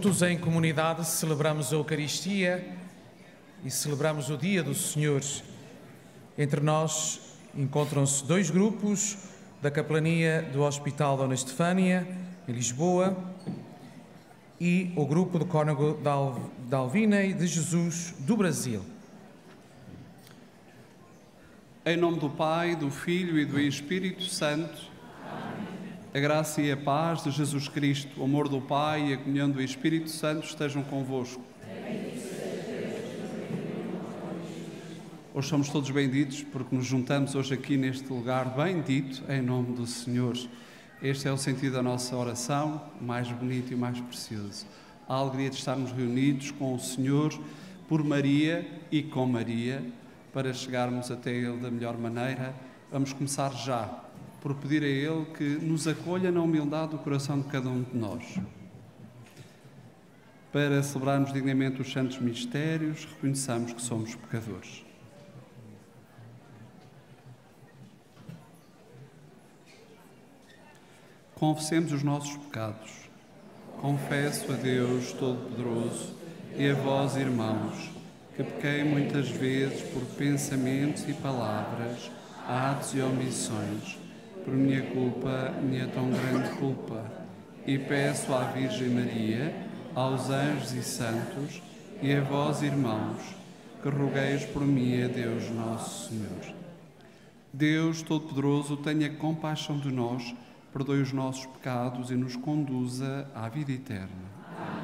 Juntos em comunidade celebramos a Eucaristia e celebramos o Dia do Senhor. Entre nós encontram-se dois grupos da capelania do Hospital Dona Estefânia, em Lisboa, e o grupo do Cônego da Alvina e de Jesus do Brasil. Em nome do Pai, do Filho e do Espírito Santo, a graça e a paz de Jesus Cristo, o amor do Pai e a comunhão do Espírito Santo estejam convosco. Hoje somos todos benditos porque nos juntamos hoje aqui neste lugar bendito em nome do Senhor. Este é o sentido da nossa oração, o mais bonito e o mais precioso. A alegria de estarmos reunidos com o Senhor, por Maria e com Maria, para chegarmos até Ele da melhor maneira. Vamos começar já por pedir a Ele que nos acolha na humildade do coração de cada um de nós. Para celebrarmos dignamente os santos mistérios, reconheçamos que somos pecadores. Confessemos os nossos pecados. Confesso a Deus Todo-Poderoso e a vós, irmãos, que pequei muitas vezes por pensamentos e palavras, atos e omissões, por minha culpa, minha tão grande culpa, e peço à Virgem Maria, aos anjos e santos, e a vós, irmãos, que rogueis por mim a Deus Nosso Senhor. Deus Todo-Poderoso, tenha compaixão de nós, perdoe os nossos pecados e nos conduza à vida eterna.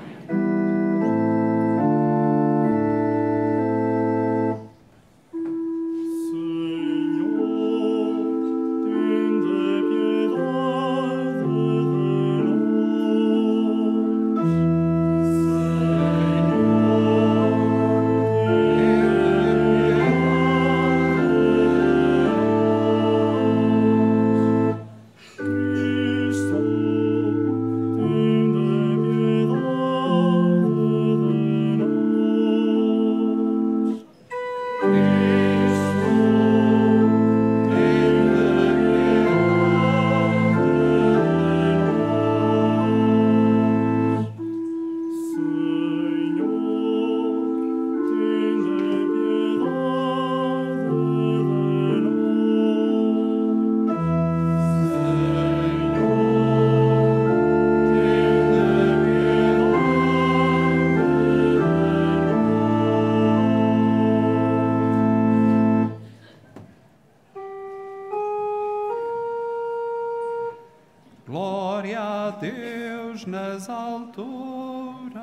Nas alturas.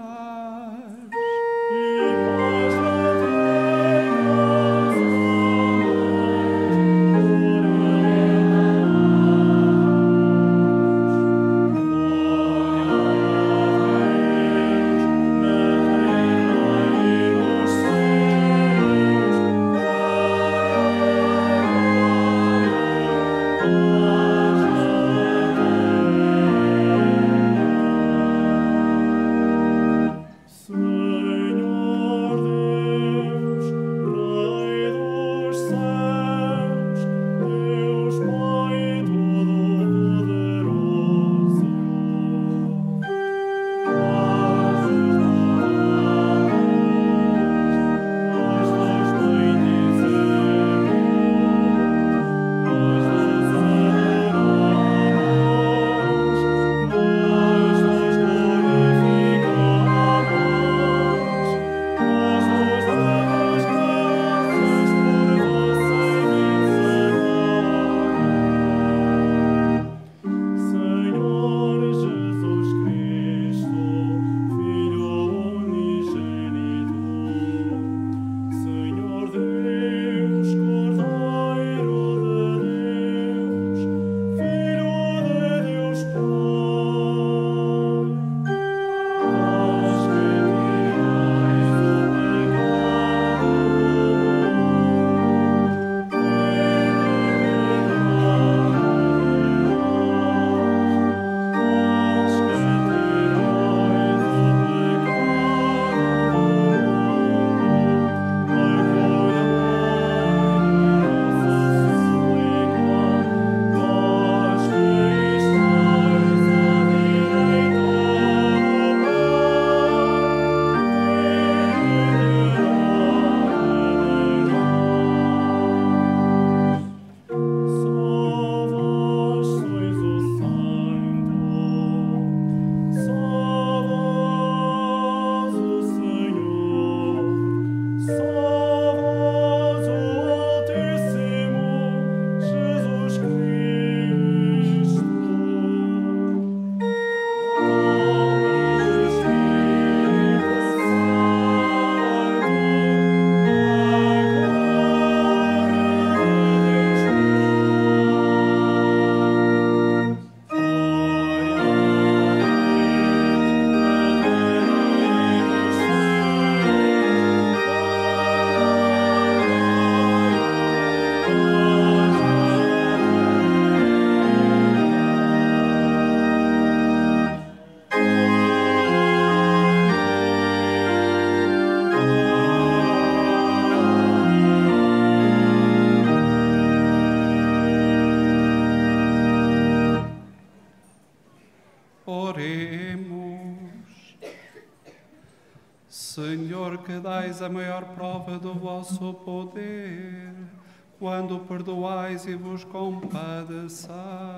que dais a maior prova do vosso poder, quando perdoais e vos compadeceis,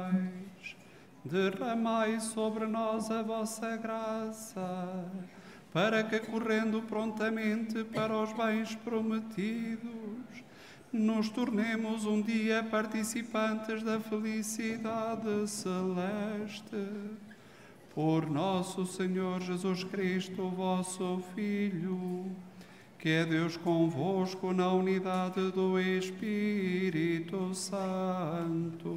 derramai sobre nós a vossa graça, para que, correndo prontamente para os bens prometidos, nos tornemos um dia participantes da felicidade celeste. Por nosso Senhor Jesus Cristo, vosso Filho, que é Deus convosco na unidade do Espírito Santo.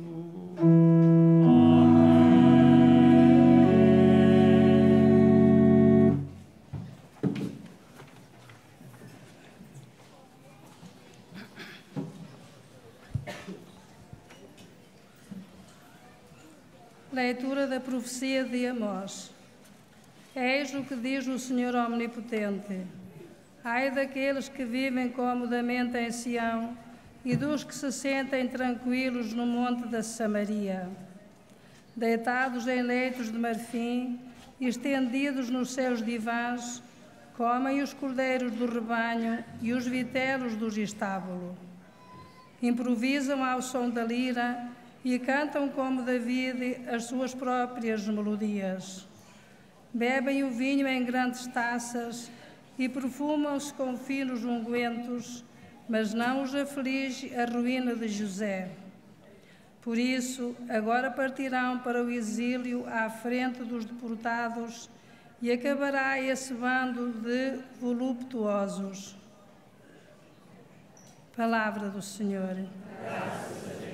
Leitura da profecia de Amós. Eis o que diz o Senhor Omnipotente. Ai daqueles que vivem comodamente em Sião e dos que se sentem tranquilos no monte da Samaria, deitados em leitos de marfim e estendidos nos seus divãs, comem os cordeiros do rebanho e os vitelos dos estábulos. Improvisam ao som da lira e cantam como David as suas próprias melodias. Bebem o vinho em grandes taças e perfumam-se com finos ungüentos, mas não os aflige a ruína de José. Por isso, agora partirão para o exílio à frente dos deportados e acabará esse bando de voluptuosos. Palavra do Senhor. Graças a Deus.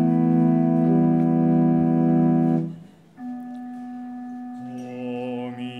Domine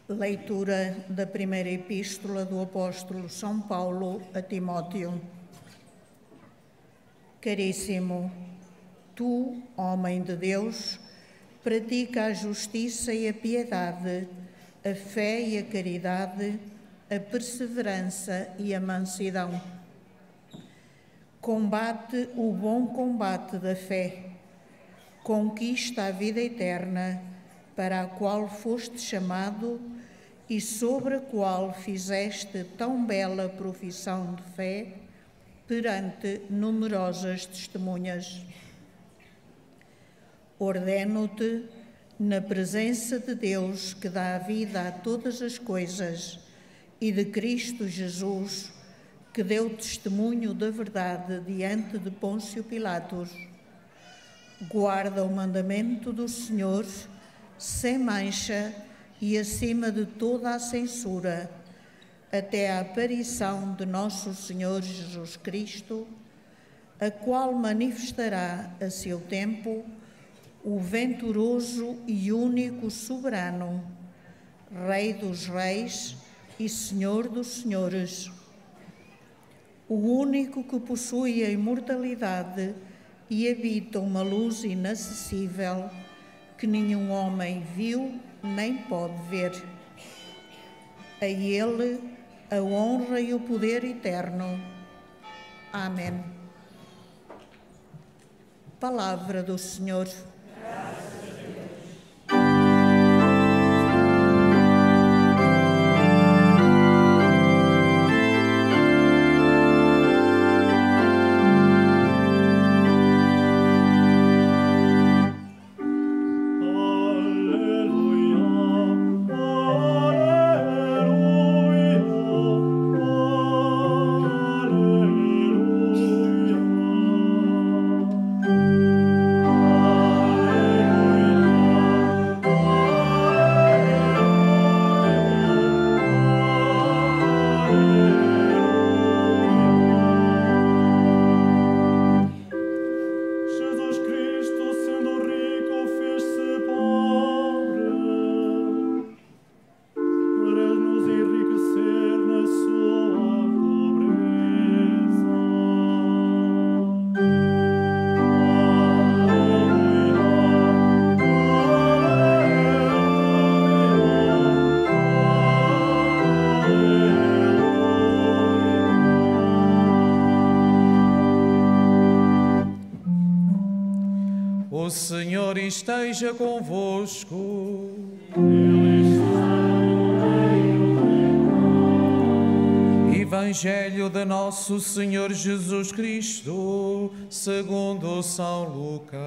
Leitura da primeira epístola do apóstolo São Paulo a Timóteo. Caríssimo, tu, homem de Deus, pratica a justiça e a piedade, a fé e a caridade, a perseverança e a mansidão. Combate o bom combate da fé, conquista a vida eterna, para a qual foste chamado e sobre a qual fizeste tão bela profissão de fé perante numerosas testemunhas. Ordeno-te, na presença de Deus que dá a vida a todas as coisas e de Cristo Jesus, que deu testemunho da verdade diante de Pôncio Pilatos, guarda o mandamento do Senhor sem mancha e acima de toda a censura, até a aparição de nosso Senhor Jesus Cristo, a qual manifestará a seu tempo o venturoso e único soberano, Rei dos reis e Senhor dos senhores, o único que possui a imortalidade e habita uma luz inacessível que nenhum homem viu nem pode ver. A ele a honra e o poder eterno. Amém. Palavra do Senhor. O Senhor esteja convosco. Evangelho de nosso Senhor Jesus Cristo, segundo São Lucas.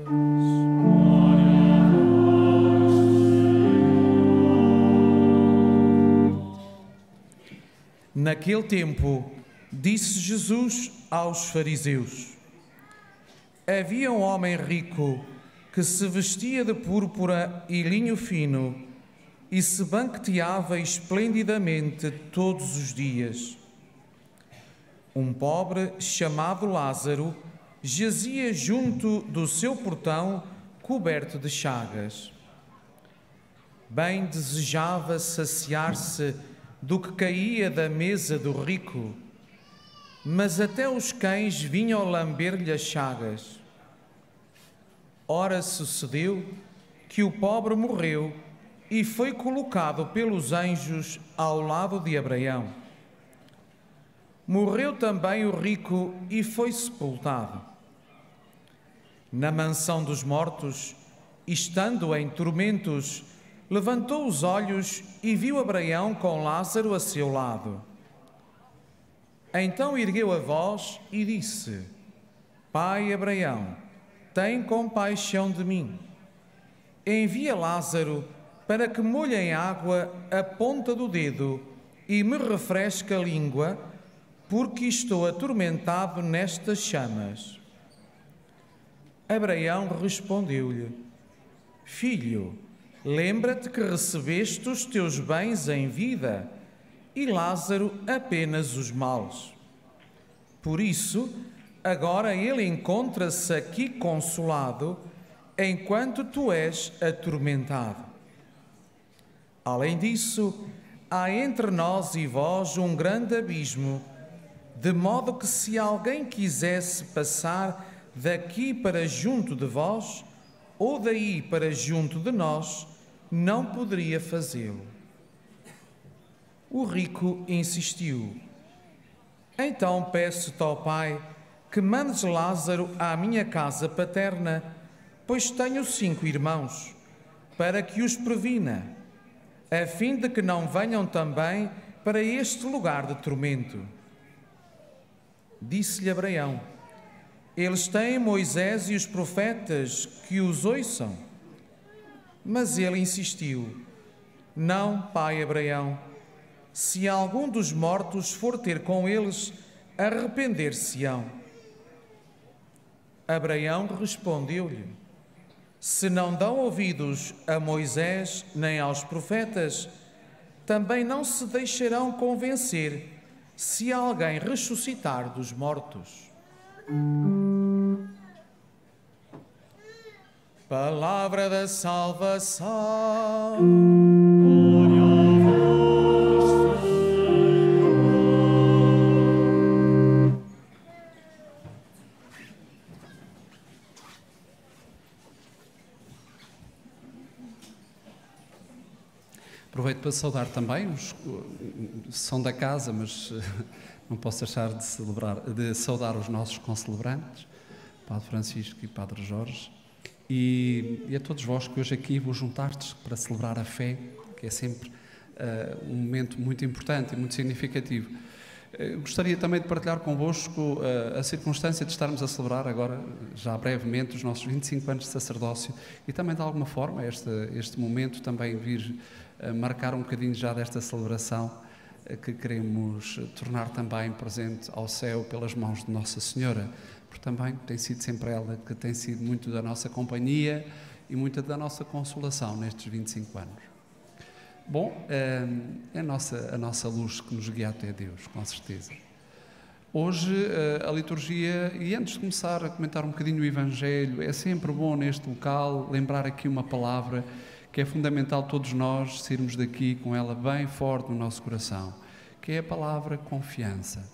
Naquele tempo, disse Jesus aos fariseus: havia um homem rico que se vestia de púrpura e linho fino e se banqueteava esplendidamente todos os dias. Um pobre chamado Lázaro jazia junto do seu portão coberto de chagas. Bem desejava saciar-se do que caía da mesa do rico, mas até os cães vinham lamber-lhe as chagas. Ora, sucedeu que o pobre morreu e foi colocado pelos anjos ao lado de Abraão. Morreu também o rico e foi sepultado. Na mansão dos mortos, estando em tormentos, levantou os olhos e viu Abraão com Lázaro a seu lado. Então ergueu a voz e disse: Pai Abraão, tem compaixão de mim. Envia Lázaro para que molhe em água a ponta do dedo e me refresque a língua, porque estou atormentado nestas chamas. Abraão respondeu-lhe: Filho, lembra-te que recebeste os teus bens em vida e Lázaro apenas os males. Por isso, agora ele encontra-se aqui consolado, enquanto tu és atormentado. Além disso, há entre nós e vós um grande abismo, de modo que se alguém quisesse passar daqui para junto de vós, ou daí para junto de nós, não poderia fazê-lo. O rico insistiu: então peço-te, ó Pai, que mandes Lázaro à minha casa paterna, pois tenho 5 irmãos, para que os previna, a fim de que não venham também para este lugar de tormento. Disse-lhe Abraão: eles têm Moisés e os profetas, que os ouçam. Mas ele insistiu: não, pai Abraão, se algum dos mortos for ter com eles, arrepender-se-ão. Abraão respondeu-lhe: se não dão ouvidos a Moisés nem aos profetas, também não se deixarão convencer se alguém ressuscitar dos mortos. Palavra da salvação. Glória a vós, Senhor. Aproveito para saudar também os são da casa, mas não posso deixar de saudar os nossos concelebrantes, Padre Francisco e Padre Jorge, e a todos vós que hoje aqui vos juntastes para celebrar a fé, que é sempre um momento muito importante e muito significativo. Gostaria também de partilhar convosco a circunstância de estarmos a celebrar agora, já brevemente, os nossos 25 anos de sacerdócio e também, de alguma forma, este momento também vir marcar um bocadinho já desta celebração que queremos tornar também presente ao céu pelas mãos de Nossa Senhora, porque também tem sido sempre ela que tem sido muito da nossa companhia e muita da nossa consolação nestes 25 anos. Bom, é a nossa luz que nos guia até Deus, com certeza. Hoje a liturgia, e antes de começar a comentar um bocadinho o Evangelho, é sempre bom neste local lembrar aqui uma palavra que é fundamental todos nós sairmos daqui com ela bem forte no nosso coração, que é a palavra confiança.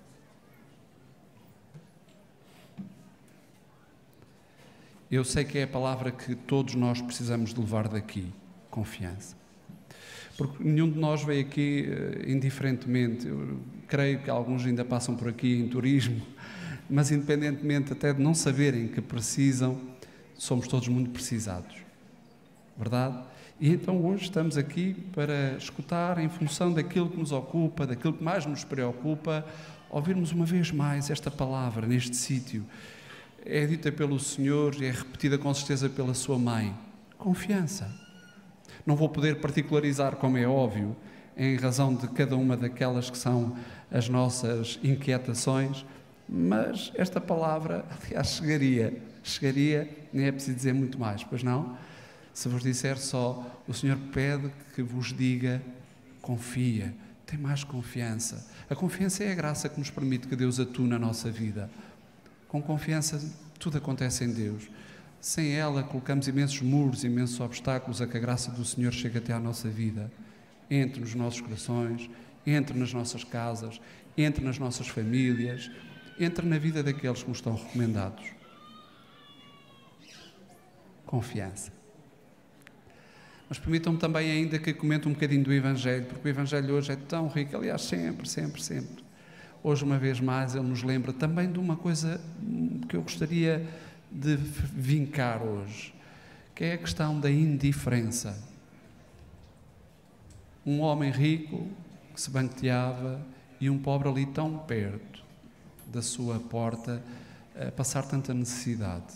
Eu sei que é a palavra que todos nós precisamos de levar daqui, confiança. Porque nenhum de nós veio aqui indiferentemente. Eu creio que alguns ainda passam por aqui em turismo, mas independentemente até de não saberem que precisam, somos todos muito precisados. Verdade? E então hoje estamos aqui para escutar, em função daquilo que nos ocupa, daquilo que mais nos preocupa, ouvirmos uma vez mais esta palavra neste sítio. É dita pelo Senhor e é repetida com certeza pela sua mãe. Confiança. Não vou poder particularizar, como é óbvio, em razão de cada uma daquelas que são as nossas inquietações, mas esta palavra, aliás, chegaria, nem é preciso dizer muito mais, pois não? Se vos disser só, o Senhor pede que vos diga, confia, tem mais confiança. A confiança é a graça que nos permite que Deus atue na nossa vida. Com confiança tudo acontece em Deus. Sem ela colocamos imensos muros, imensos obstáculos a que a graça do Senhor chegue até à nossa vida. Entre nos nossos corações, entre nas nossas casas, entre nas nossas famílias, entre na vida daqueles que nos estão recomendados. Confiança. Mas permitam-me também ainda que comente um bocadinho do Evangelho, porque o Evangelho hoje é tão rico, aliás, sempre. Hoje, uma vez mais, ele nos lembra também de uma coisa que eu gostaria de vincar hoje, que é a questão da indiferença. Um homem rico que se banqueteava e um pobre ali tão perto da sua porta a passar tanta necessidade.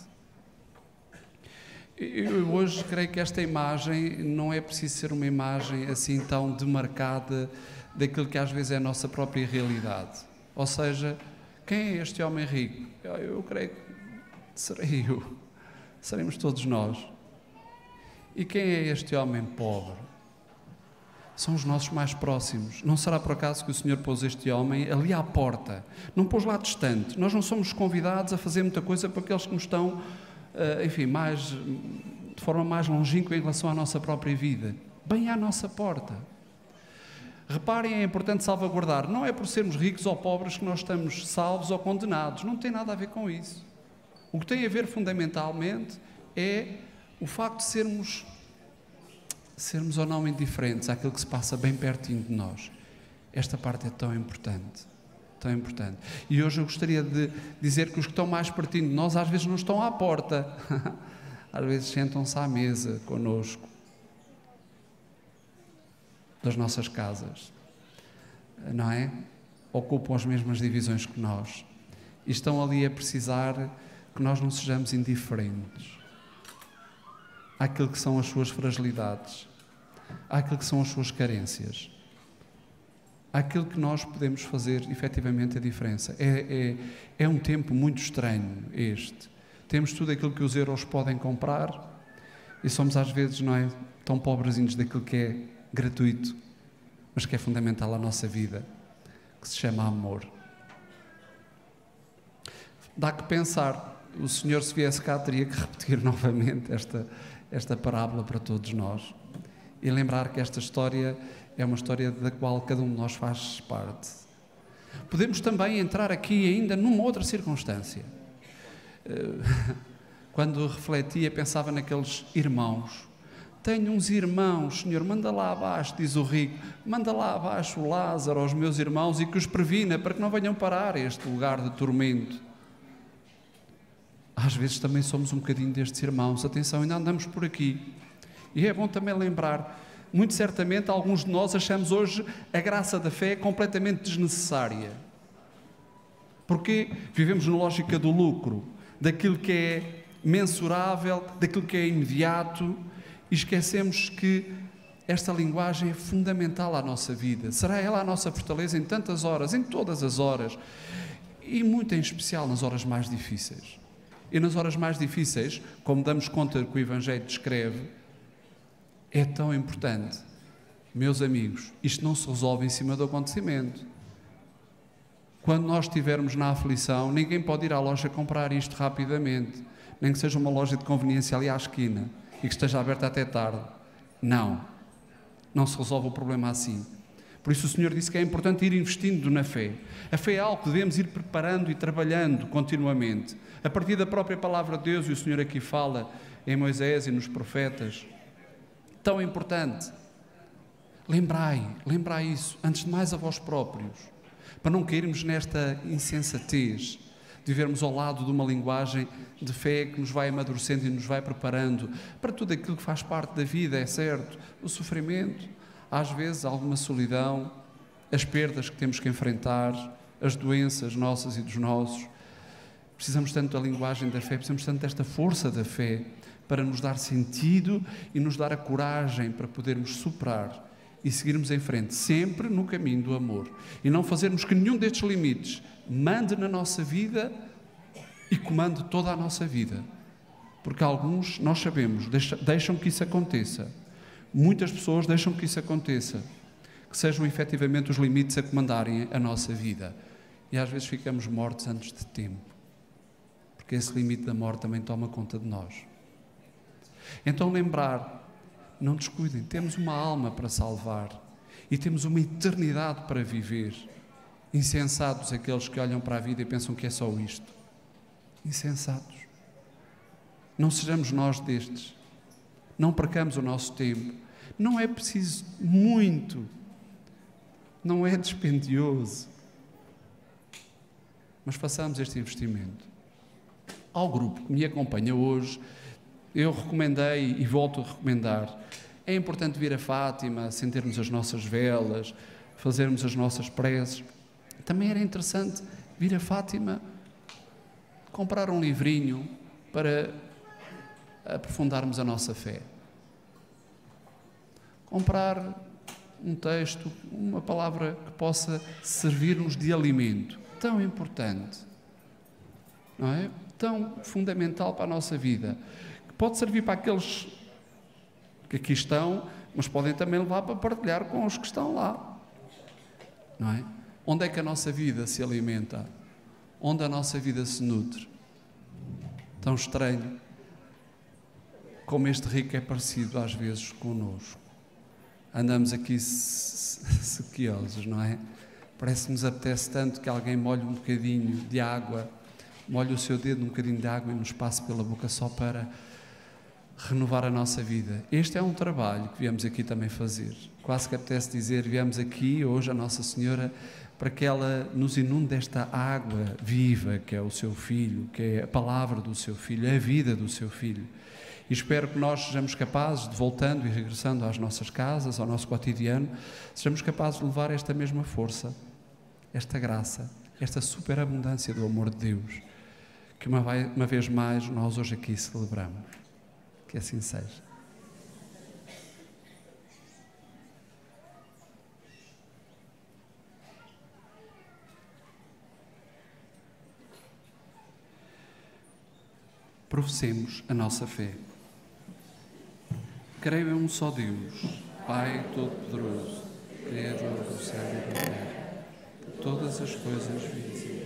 Eu hoje creio que esta imagem não é preciso ser uma imagem assim tão demarcada daquilo que às vezes é a nossa própria realidade. Ou seja, quem é este homem rico? Eu creio que serei eu, seremos todos nós. E quem é este homem pobre? São os nossos mais próximos. Não será por acaso que o Senhor pôs este homem ali à porta, não pôs lá distante. Nós não somos convidados a fazer muita coisa para aqueles que nos estão, de forma mais longínqua em relação à nossa própria vida. bem à nossa porta. Reparem, é importante salvaguardar. Não é por sermos ricos ou pobres que nós estamos salvos ou condenados. Não tem nada a ver com isso. O que tem a ver fundamentalmente é o facto de sermos ou não indiferentes àquilo que se passa bem pertinho de nós. Esta parte é tão importante. Tão importante. E hoje eu gostaria de dizer que os que estão mais pertinho de nós às vezes não estão à porta. Às vezes sentam-se à mesa connosco das nossas casas, não é? Ocupam as mesmas divisões que nós e estão ali a precisar que nós não sejamos indiferentes àquilo que são as suas fragilidades, àquilo que são as suas carências, àquilo que nós podemos fazer efetivamente a diferença. É um tempo muito estranho este. Temos tudo aquilo que os euros podem comprar e somos às vezes, não é, tão pobrezinhos daquilo que é gratuito, mas que é fundamental à nossa vida, que se chama amor. Dá que pensar, o Senhor, se viesse cá, teria que repetir novamente esta parábola para todos nós e lembrar que esta história é uma história da qual cada um de nós faz parte. Podemos também entrar aqui ainda numa outra circunstância. Quando refletia, pensava naqueles irmãos. Tenho uns irmãos, Senhor, manda lá abaixo, diz o rico, manda lá abaixo o Lázaro aos meus irmãos e que os previna para que não venham parar a este lugar de tormento. Às vezes também somos um bocadinho destes irmãos. Atenção, ainda andamos por aqui. E é bom também lembrar, muito certamente alguns de nós achamos hoje a graça da fé completamente desnecessária. Porque vivemos na lógica do lucro, daquilo que é mensurável, daquilo que é imediato, e esquecemos que esta linguagem é fundamental à nossa vida. Será ela a nossa fortaleza em tantas horas, em todas as horas, e muito em especial nas horas mais difíceis. E nas horas mais difíceis, como damos conta que o Evangelho descreve, é tão importante. Meus amigos, isto não se resolve em cima do acontecimento. Quando nós estivermos na aflição, ninguém pode ir à loja comprar isto rapidamente, nem que seja uma loja de conveniência ali à esquina e que esteja aberta até tarde. Não se resolve o problema assim. Por isso o Senhor disse que é importante ir investindo na fé. A fé é algo que devemos ir preparando e trabalhando continuamente, a partir da própria palavra de Deus, e o Senhor aqui fala em Moisés e nos profetas. Tão importante. Lembrai isso, antes de mais a vós próprios, para não cairmos nesta insensatez de vivermos ao lado de uma linguagem de fé que nos vai amadurecendo e nos vai preparando para tudo aquilo que faz parte da vida, é certo, o sofrimento, às vezes alguma solidão, as perdas que temos que enfrentar, as doenças nossas e dos nossos. Precisamos tanto da linguagem da fé, precisamos tanto desta força da fé para nos dar sentido e nos dar a coragem para podermos superar e seguirmos em frente, sempre no caminho do amor. E não fazermos que nenhum destes limites mande na nossa vida e comande toda a nossa vida. Porque alguns, nós sabemos, deixam que isso aconteça. Muitas pessoas deixam que isso aconteça. Que sejam efetivamente os limites a comandarem a nossa vida. E às vezes ficamos mortos antes de tempo. Porque esse limite da morte também toma conta de nós. Então lembrar, não descuidem, temos uma alma para salvar e temos uma eternidade para viver. Insensatos aqueles que olham para a vida e pensam que é só isto. Insensatos. Não sejamos nós destes. Não percamos o nosso tempo. Não é preciso muito. Não é dispendioso. Mas façamos este investimento. Ao grupo que me acompanha hoje, eu recomendei e volto a recomendar. É importante vir a Fátima, acendermos as nossas velas, fazermos as nossas preces. Também era interessante vir a Fátima, comprar um livrinho para aprofundarmos a nossa fé. Comprar um texto, uma palavra que possa servir-nos de alimento. Tão importante, não é? Tão fundamental para a nossa vida. Que pode servir para aqueles que aqui estão, mas podem também levar para partilhar com os que estão lá. Não é? Onde é que a nossa vida se alimenta? Onde a nossa vida se nutre? Tão estranho como este rico é parecido às vezes connosco. andamos aqui sequiosos, não é? Parece que nos apetece tanto que alguém molhe um bocadinho de água, molhe o seu dedo num bocadinho de água e nos passe pela boca só para renovar a nossa vida. Este é um trabalho que viemos aqui também fazer. Quase que apetece dizer, viemos aqui hoje a Nossa Senhora para que ela nos inunde desta água viva que é o seu Filho, que é a palavra do seu Filho, é a vida do seu Filho. E espero que nós sejamos capazes de, voltando e regressando às nossas casas, ao nosso cotidiano, sejamos capazes de levar esta mesma força, esta graça, esta superabundância do amor de Deus, que uma vez mais nós hoje aqui celebramos. Que assim seja. Professemos a nossa fé. Creio em um só Deus, Pai Todo-Poderoso, Criador do céu e da terra, de todas as coisas visíveis.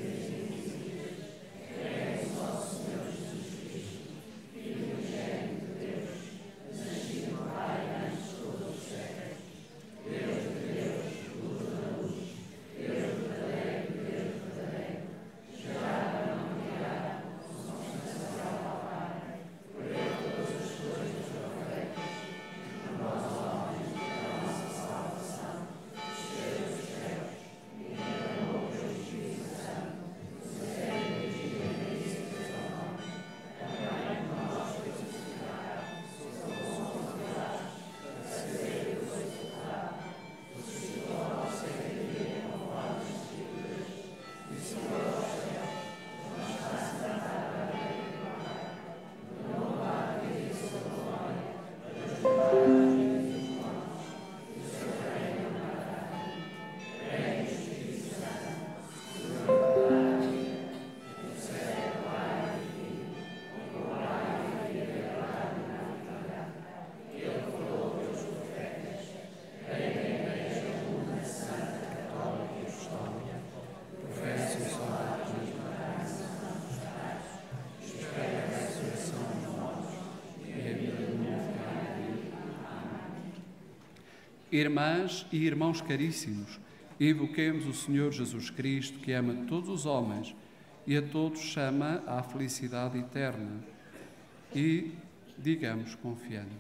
Irmãs e irmãos caríssimos, evoquemos o Senhor Jesus Cristo, que ama todos os homens e a todos chama à felicidade eterna. E digamos confiantes: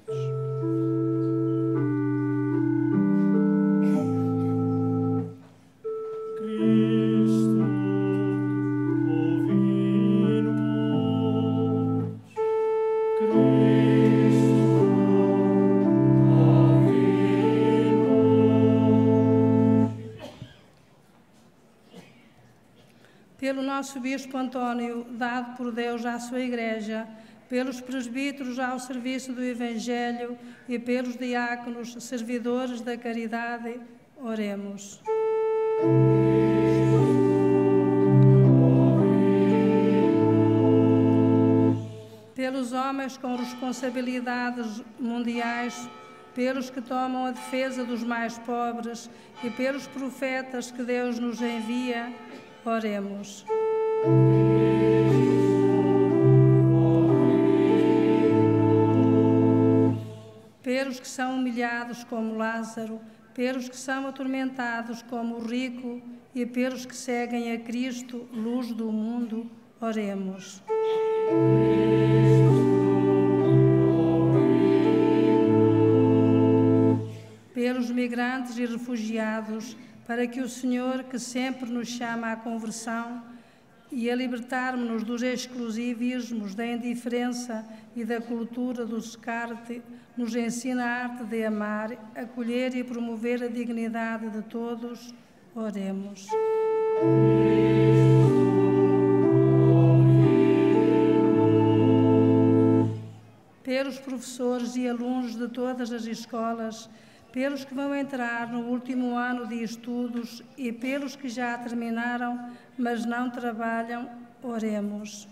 pelo nosso Bispo António, dado por Deus à sua Igreja, pelos presbíteros ao serviço do Evangelho e pelos diáconos, servidores da caridade, oremos. Pelos homens com responsabilidades mundiais, pelos que tomam a defesa dos mais pobres e pelos profetas que Deus nos envia, oremos. Pelos que são humilhados como Lázaro, pelos que são atormentados como o rico e pelos que seguem a Cristo, luz do mundo, oremos. Pelos migrantes e refugiados, para que o Senhor, que sempre nos chama à conversão e a libertar-nos dos exclusivismos, da indiferença e da cultura do descarte, nos ensina a arte de amar, acolher e promover a dignidade de todos, oremos. Pelos professores e alunos de todas as escolas, pelos que vão entrar no último ano de estudos e pelos que já terminaram, mas não trabalham, oremos.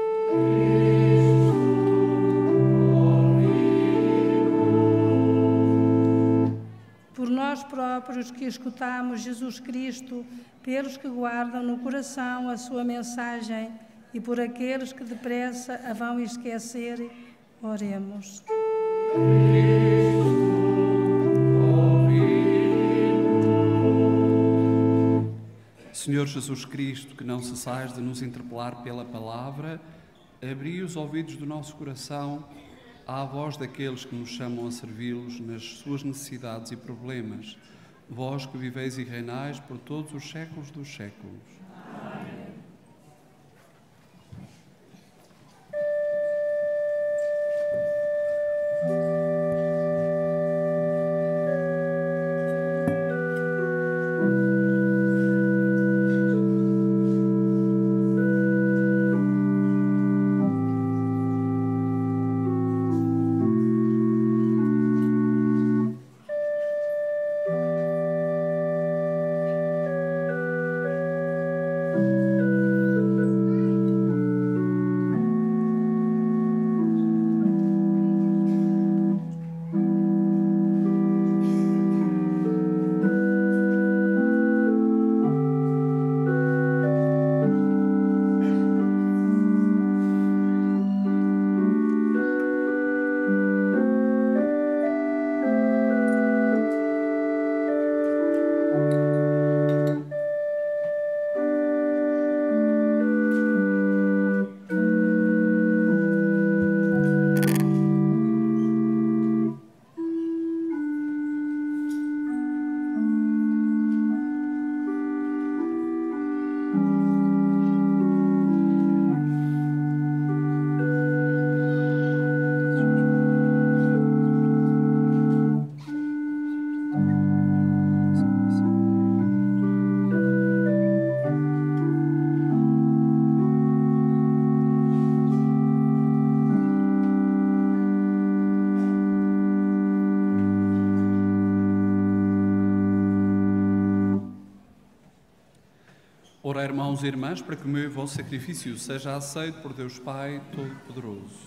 Por nós próprios que escutamos Jesus Cristo, pelos que guardam no coração a sua mensagem e por aqueles que depressa a vão esquecer, oremos. Senhor Jesus Cristo, que não cessais de nos interpelar pela palavra, abri os ouvidos do nosso coração à voz daqueles que nos chamam a servi-los nas suas necessidades e problemas. Vós que viveis e reinais por todos os séculos dos séculos. Ora, irmãos e irmãs, para que o meu e o vosso sacrifício seja aceito por Deus Pai Todo-Poderoso.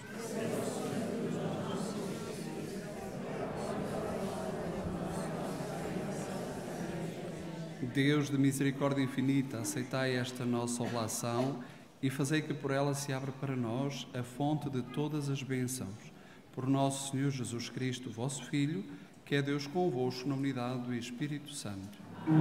Deus de misericórdia infinita, aceitai esta nossa oblação e fazei que por ela se abra para nós a fonte de todas as bênçãos. Por nosso Senhor Jesus Cristo, vosso Filho, que é Deus convosco na unidade do Espírito Santo.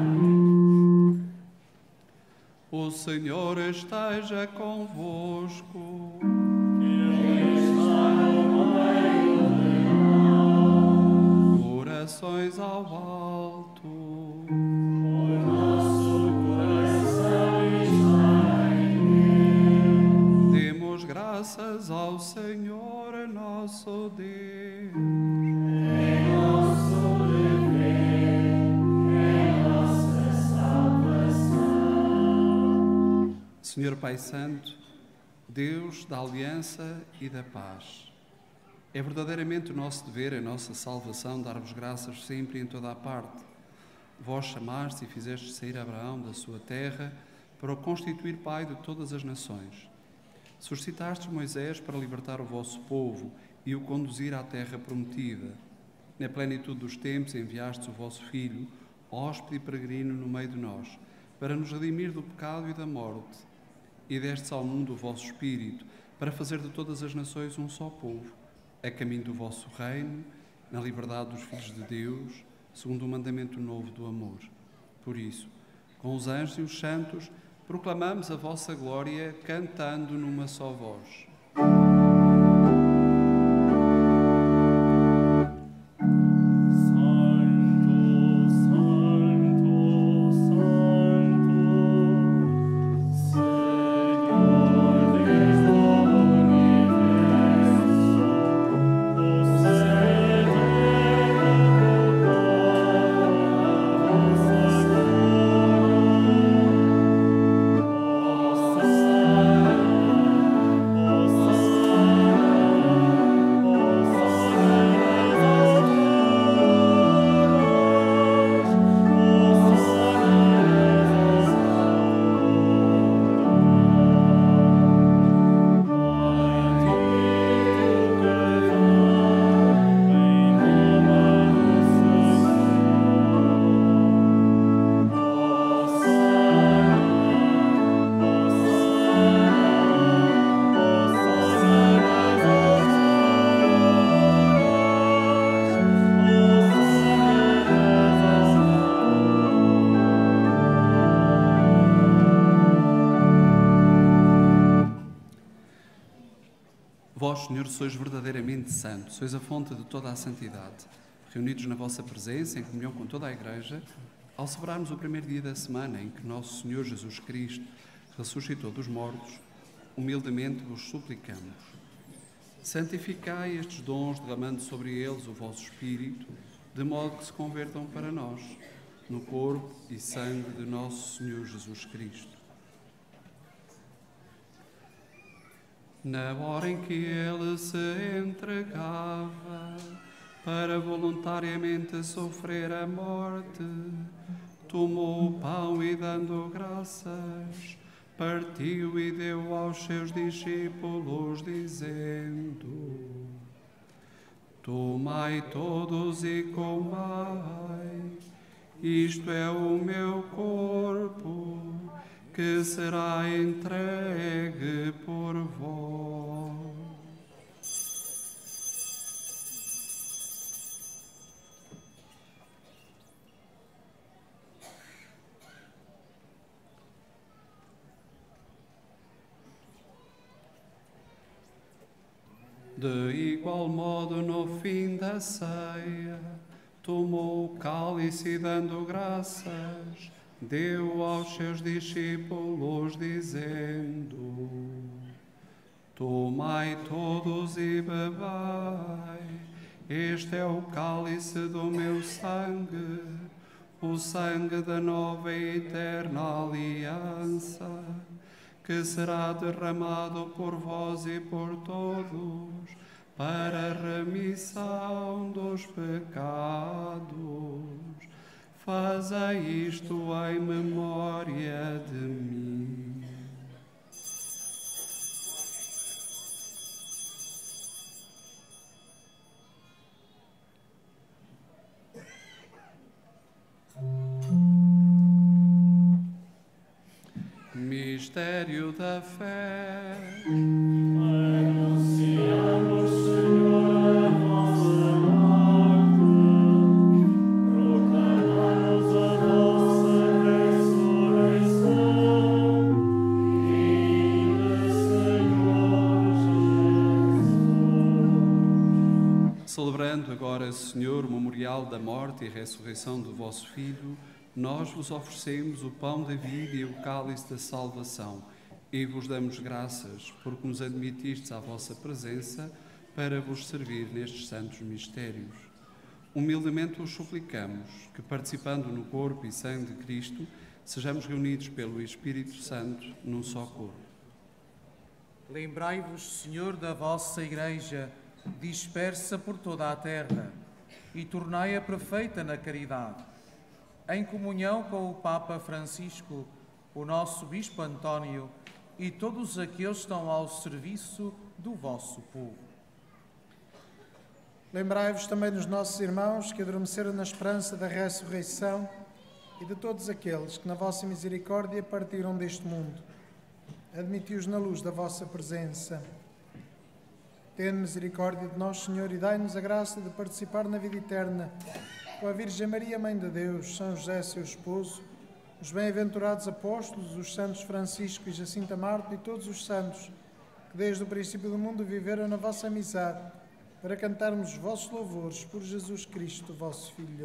O Senhor esteja convosco. Ele está no meio de nós. Orações ao alto. O nosso coração está em Deus. Demos graças ao Senhor nosso Deus. É nosso dever, é nossa salvação. Senhor Pai Santo, Deus da aliança e da paz, é verdadeiramente o nosso dever, a nossa salvação, dar-vos graças sempre e em toda a parte. Vós chamaste e fizeste sair Abraão da sua terra para o constituir pai de todas as nações. Suscitastes Moisés para libertar o vosso povo e o conduzir à terra prometida. Na plenitude dos tempos enviastes o vosso Filho, hóspede e peregrino no meio de nós, para nos redimir do pecado e da morte. E destes ao mundo o vosso Espírito, para fazer de todas as nações um só povo, a caminho do vosso reino, na liberdade dos filhos de Deus, segundo o mandamento novo do amor. Por isso, com os anjos e os santos, proclamamos a vossa glória, cantando numa só voz. Santo, Vós, Senhor, sois verdadeiramente santo, sois a fonte de toda a santidade. Reunidos na vossa presença, em comunhão com toda a Igreja, ao celebrarmos o primeiro dia da semana em que nosso Senhor Jesus Cristo ressuscitou dos mortos, humildemente vos suplicamos. Santificai estes dons, derramando sobre eles o vosso Espírito, de modo que se convertam para nós, no corpo e sangue de nosso Senhor Jesus Cristo. Na hora em que ele se entregava para voluntariamente sofrer a morte, tomou o pão e, dando graças, partiu e deu aos seus discípulos, dizendo: Tomai todos e comai, isto é o meu corpo, que será entregue por vós. De igual modo, no fim da ceia, tomou o cálice e, dando graças, deu aos seus discípulos, dizendo: Tomai todos e bebei, este é o cálice do meu sangue, o sangue da nova e eterna aliança, que será derramado por vós e por todos, para a remissão dos pecados. Fazei isto em memória de mim. Mistério da fé. Anunciamos, Senhor, a vossa morte, proclamamos a vossa ressurreição. Viva, Senhor Jesus. Celebrando agora, Senhor, o memorial da morte e ressurreição do vosso Filho, nós vos oferecemos o pão da vida e o cálice da salvação, e vos damos graças porque nos admitistes à vossa presença para vos servir nestes santos mistérios. Humildemente vos suplicamos que, participando no corpo e sangue de Cristo, sejamos reunidos pelo Espírito Santo num só corpo. Lembrai-vos, Senhor, da vossa Igreja, dispersa por toda a terra, e tornai-a perfeita na caridade. Em comunhão com o Papa Francisco, o nosso Bispo António e todos aqueles que estão ao serviço do vosso povo. Lembrai-vos também dos nossos irmãos que adormeceram na esperança da ressurreição e de todos aqueles que, na vossa misericórdia, partiram deste mundo. Admiti-os na luz da vossa presença. Tende misericórdia de nós, Senhor, e dai-nos a graça de participar na vida eterna com a Virgem Maria, Mãe de Deus, São José, seu esposo, os bem-aventurados apóstolos, os santos Francisco e Jacinta Marte e todos os santos que desde o princípio do mundo viveram na vossa amizade, para cantarmos os vossos louvores por Jesus Cristo, vosso Filho.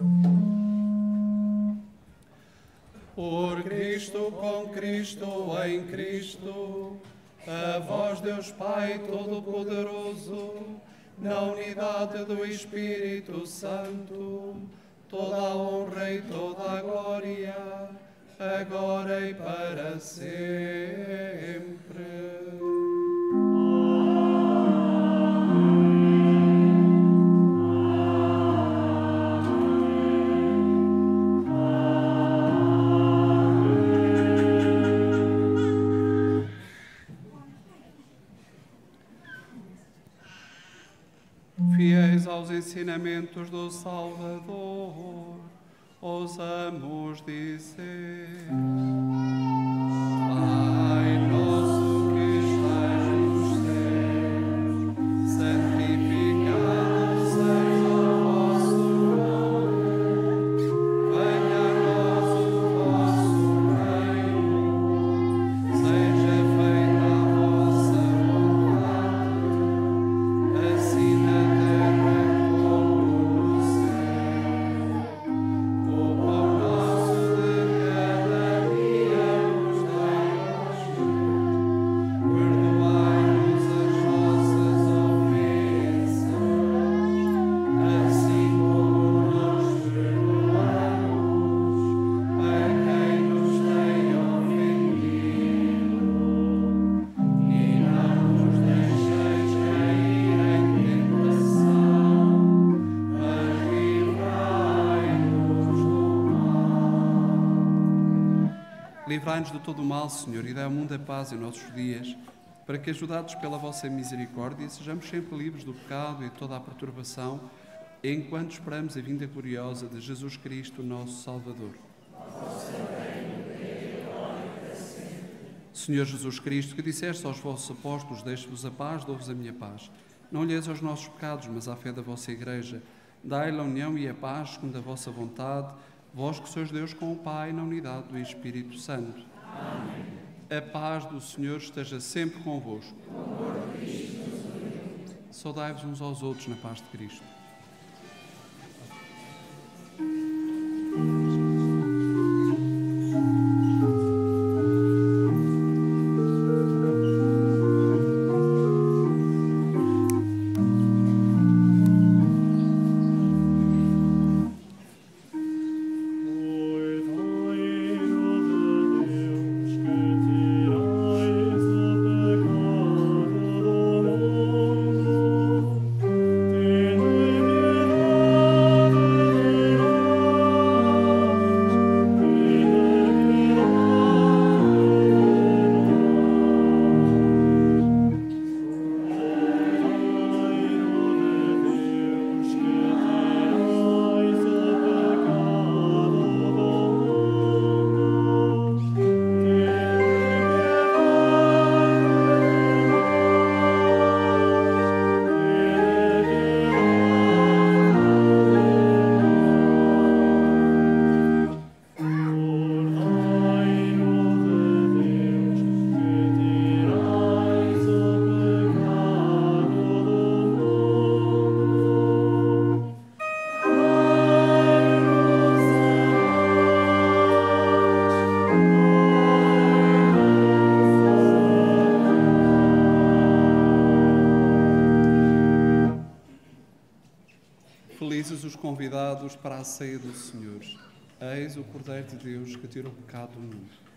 Por Cristo, com Cristo, em Cristo, a vós, Deus Pai Todo-Poderoso, na unidade do Espírito Santo, toda a honra e toda a glória, agora e para sempre. Fiéis aos ensinamentos do Salvador, ousamos dizer: Pai nosso que estás nos céus, santificado seja o vosso nome. Venha a nós o vosso reino, seja feita a vossa vontade, Livrai-nos de todo o mal, Senhor, e dai ao mundo a paz em nossos dias, para que, ajudados pela vossa misericórdia, sejamos sempre livres do pecado e de toda a perturbação, enquanto esperamos a vinda gloriosa de Jesus Cristo, nosso Salvador. Senhor Jesus Cristo, que disseste aos vossos apóstolos: deixe-vos a paz, dou-vos a minha paz. Não olheis aos nossos pecados, mas à fé da vossa Igreja. Dai-lhe a união e a paz, segundo a vossa vontade, vós que sois Deus com o Pai, na unidade do Espírito Santo. Amém. A paz do Senhor esteja sempre convosco. Saudai-vos uns aos outros na paz de Cristo. Felizes os convidados para a ceia do Senhor. Eis o Cordeiro de Deus que tira o pecado do mundo.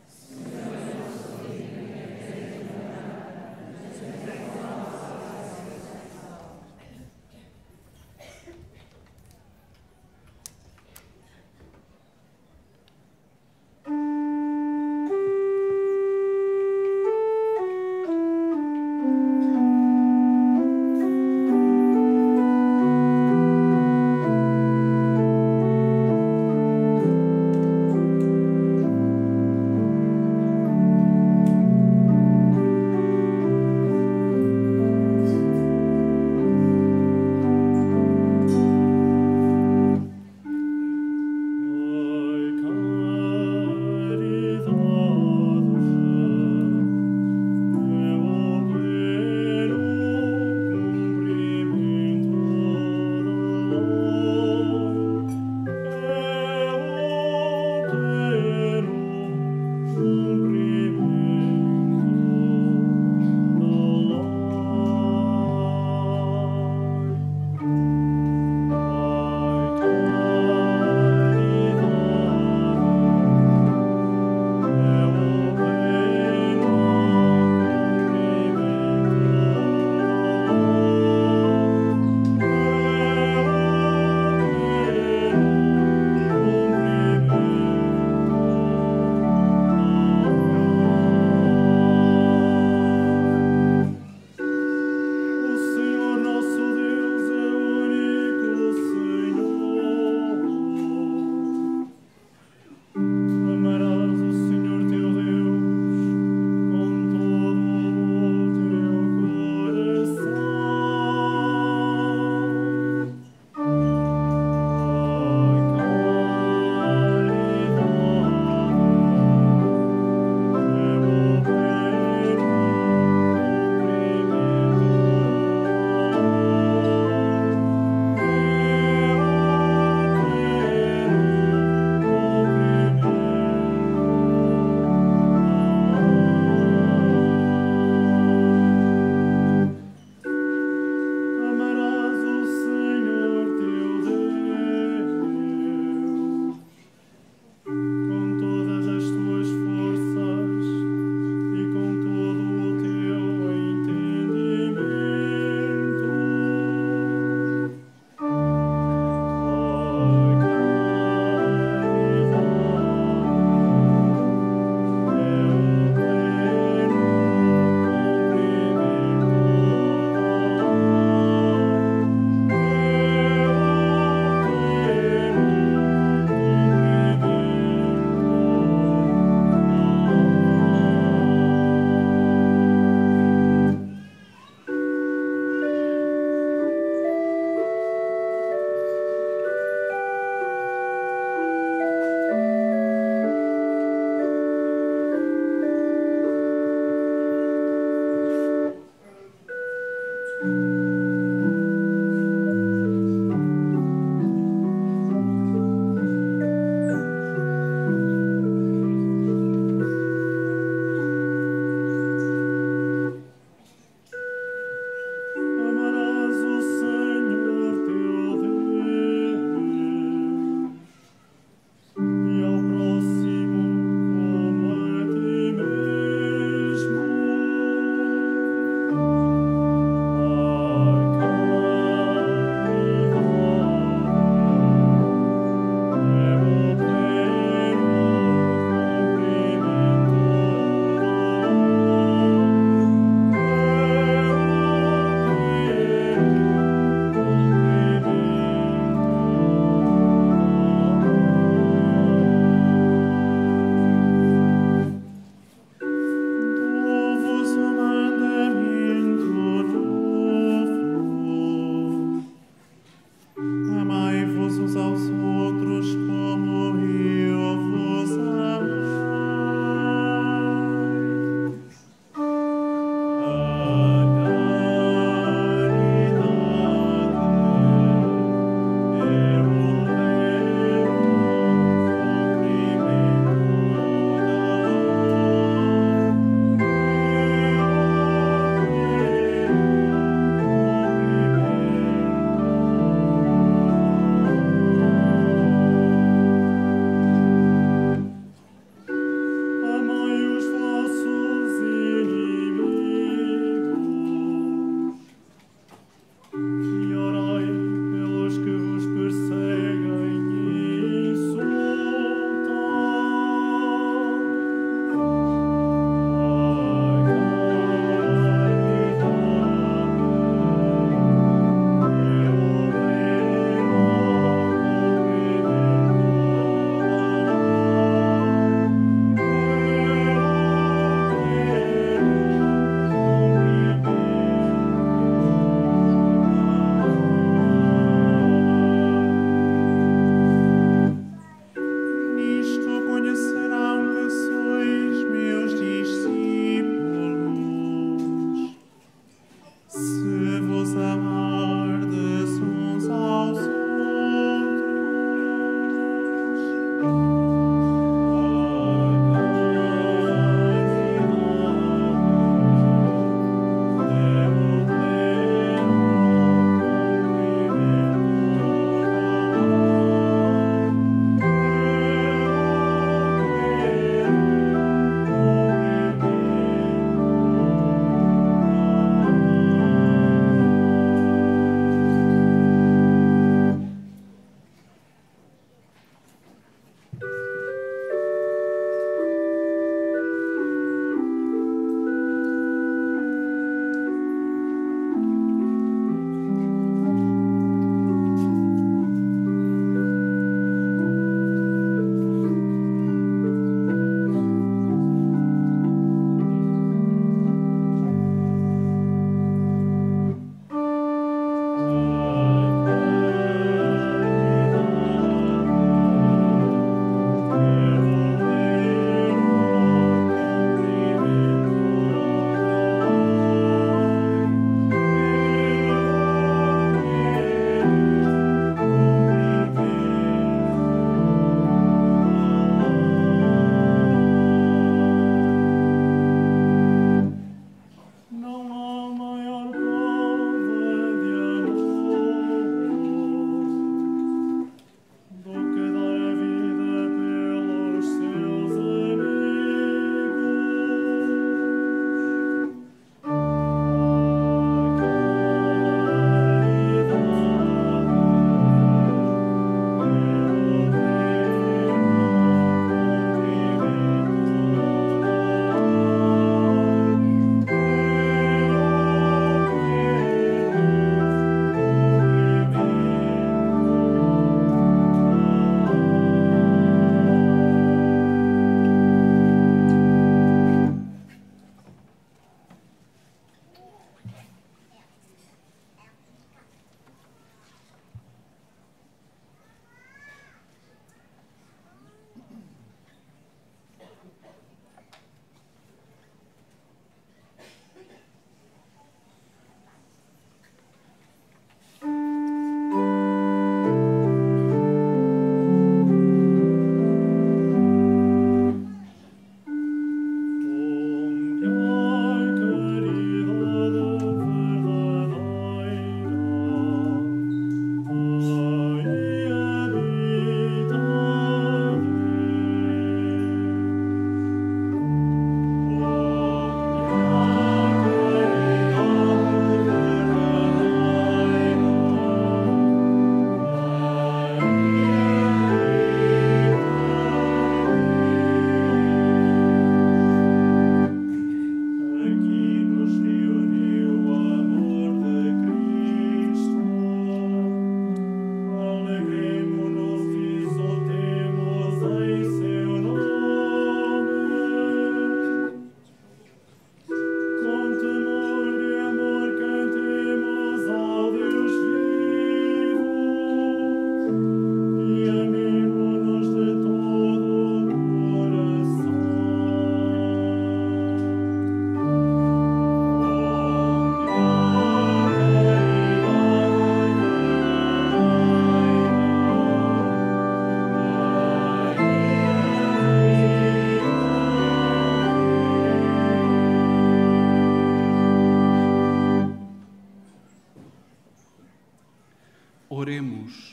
Oremos.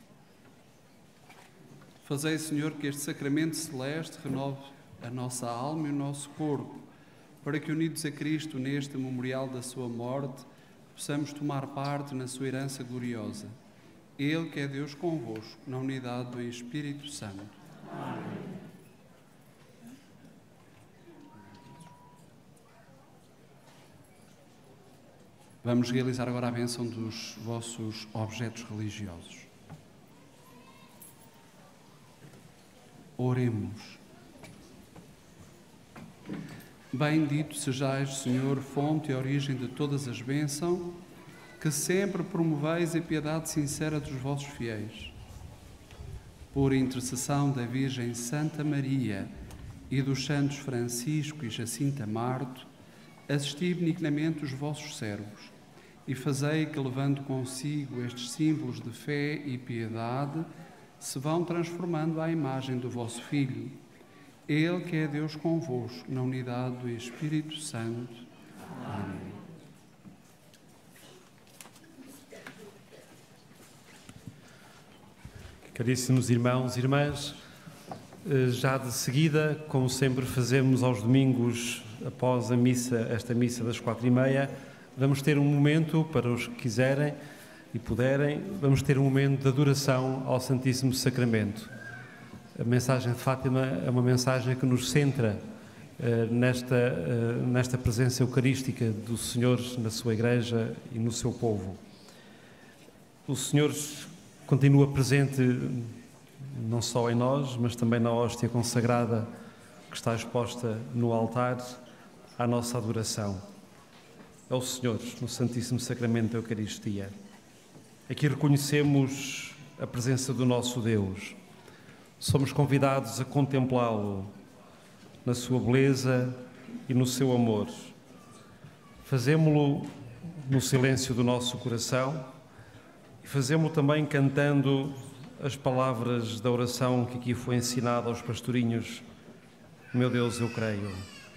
Fazei, Senhor, que este sacramento celeste renove a nossa alma e o nosso corpo, para que, unidos a Cristo neste memorial da sua morte, possamos tomar parte na sua herança gloriosa. Ele que é Deus convosco, na unidade do Espírito Santo. Amém. Vamos realizar agora a bênção dos vossos objetos religiosos. Oremos. Bendito sejais, Senhor, fonte e origem de todas as bênçãos, que sempre promoveis a piedade sincera dos vossos fiéis. Por intercessão da Virgem Santa Maria e dos santos Francisco e Jacinta Marto, assisti benignamente os vossos servos e fazei que, levando consigo estes símbolos de fé e piedade, se vão transformando à imagem do vosso Filho. Ele que é Deus convosco, na unidade do Espírito Santo. Amém. Caríssimos irmãos e irmãs, já de seguida, como sempre fazemos aos domingos após a missa, esta missa das 4h30, vamos ter um momento, para os que quiserem e puderem, vamos ter um momento de adoração ao Santíssimo Sacramento. A mensagem de Fátima é uma mensagem que nos centra nesta presença eucarística do Senhor na sua Igreja e no seu povo. O Senhor continua presente não só em nós, mas também na hóstia consagrada que está exposta no altar à nossa adoração. É o Senhor no Santíssimo Sacramento da Eucaristia. Aqui reconhecemos a presença do nosso Deus. Somos convidados a contemplá-lo na sua beleza e no seu amor. Fazemo-lo no silêncio do nosso coração e fazemo-lo também cantando as palavras da oração que aqui foi ensinada aos pastorinhos. Meu Deus, eu creio.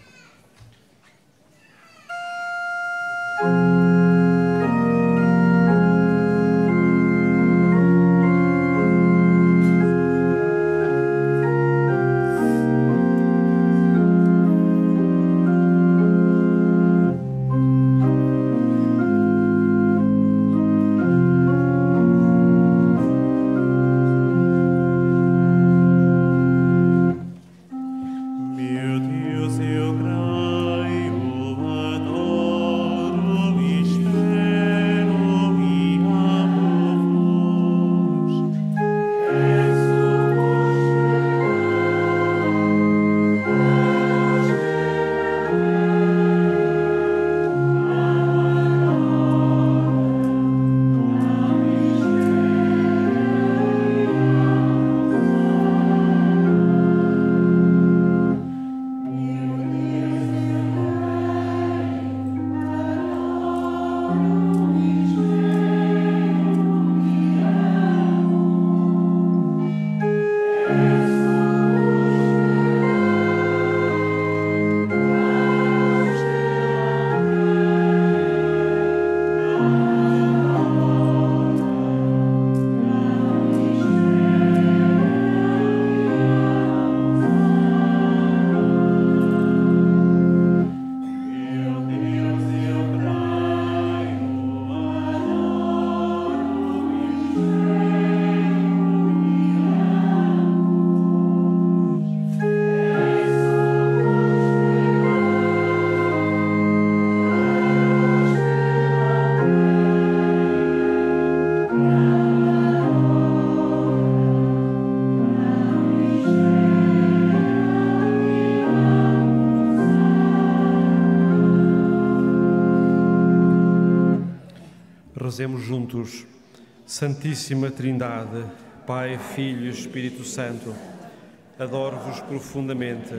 Rezemos juntos. Santíssima Trindade, Pai, Filho e Espírito Santo, adoro-vos profundamente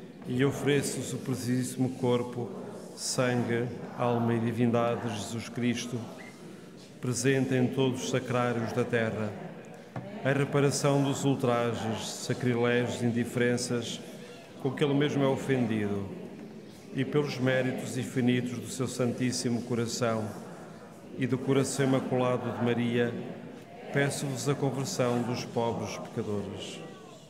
e ofereço-vos o preciosíssimo corpo, sangue, alma e divindade de Jesus Cristo, presente em todos os sacrários da terra, a reparação dos ultrajes, sacrilégios e indiferenças com que ele mesmo é ofendido, e pelos méritos infinitos do seu Santíssimo Coração e do coração imaculado de Maria, peço-vos a conversão dos pobres pecadores.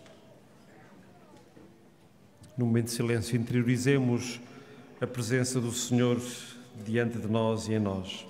No momento de silêncio, interiorizemos a presença do Senhor diante de nós e em nós.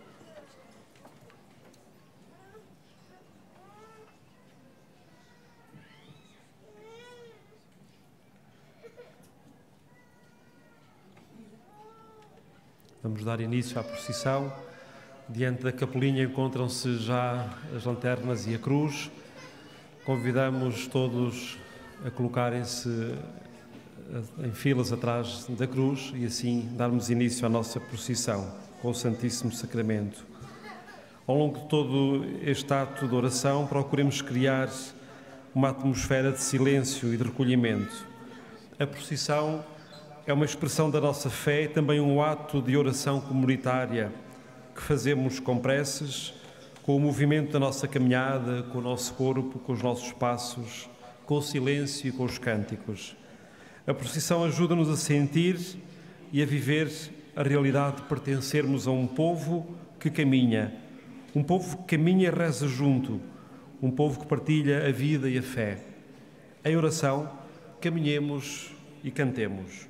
Vamos dar início à procissão. Diante da capelinha encontram-se já as lanternas e a cruz. Convidamos todos a colocarem-se em filas atrás da cruz e assim darmos início à nossa procissão com o Santíssimo Sacramento. Ao longo de todo este ato de oração, procuremos criar uma atmosfera de silêncio e de recolhimento. A procissão é uma expressão da nossa fé e também um ato de oração comunitária que fazemos com preces, com o movimento da nossa caminhada, com o nosso corpo, com os nossos passos, com o silêncio e com os cânticos. A procissão ajuda-nos a sentir e a viver a realidade de pertencermos a um povo que caminha, um povo que caminha e reza junto, um povo que partilha a vida e a fé. Em oração, caminhemos e cantemos.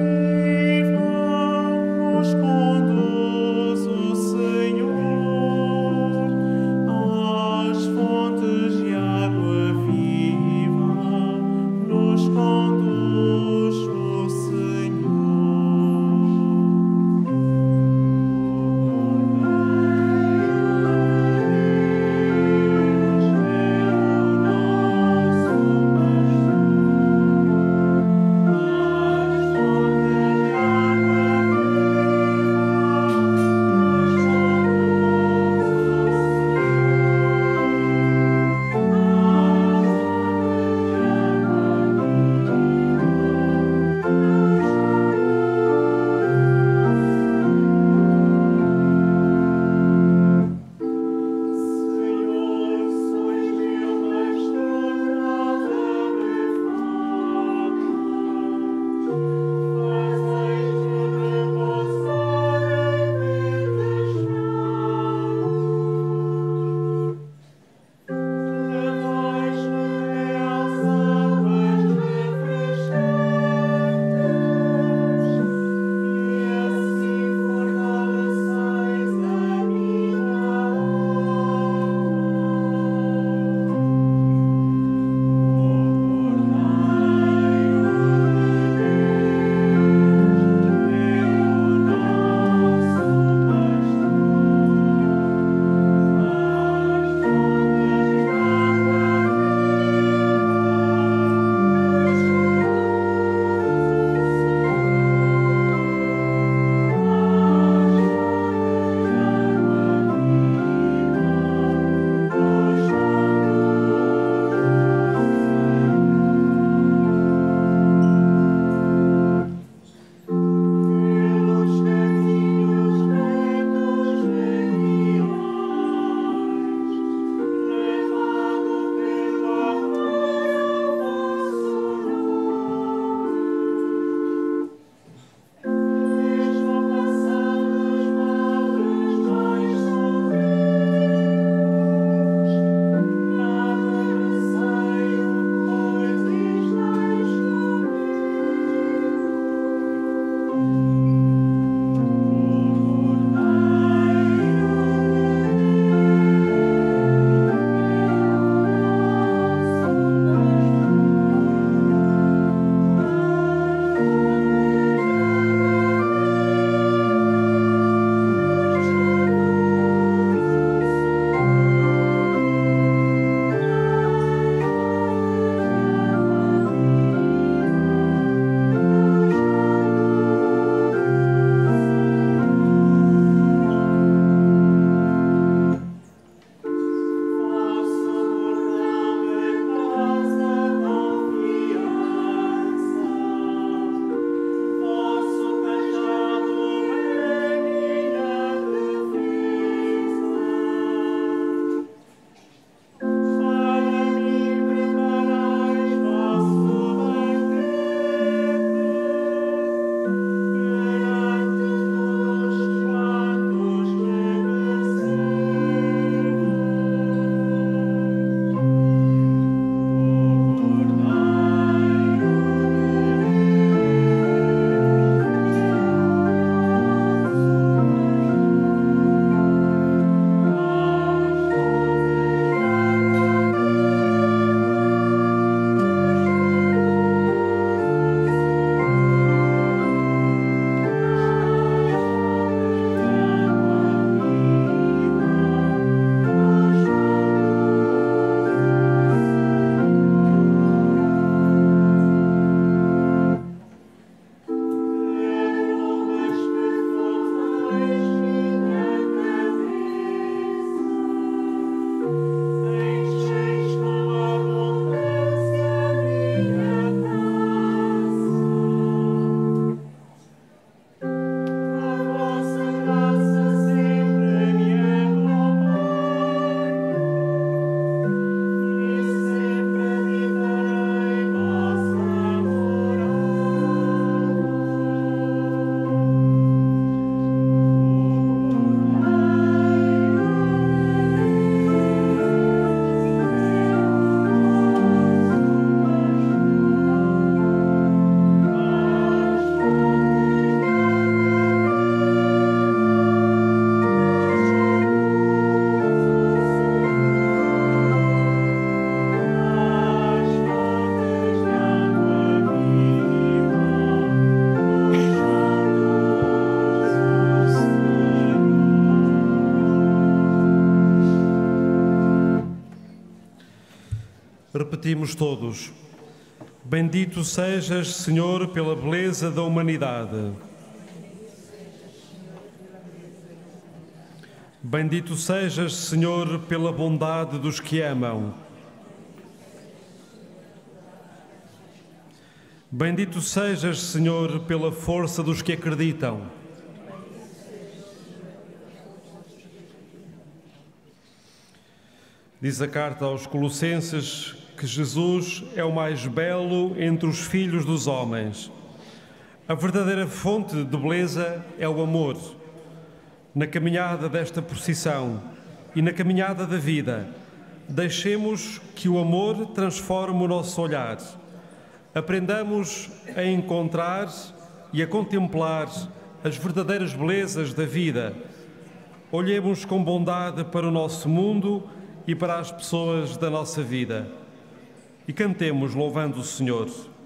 Conduz o Senhor. Repetimos todos: bendito sejas, Senhor, pela beleza da humanidade. Bendito sejas, Senhor, pela bondade dos que amam. Bendito sejas, Senhor, pela força dos que acreditam. Diz a carta aos Colossenses que Jesus é o mais belo entre os filhos dos homens. A verdadeira fonte de beleza é o amor. Na caminhada desta procissão e na caminhada da vida, deixemos que o amor transforme o nosso olhar. Aprendamos a encontrar e a contemplar as verdadeiras belezas da vida. Olhemos com bondade para o nosso mundo e para as pessoas da nossa vida. E cantemos louvando o Senhor.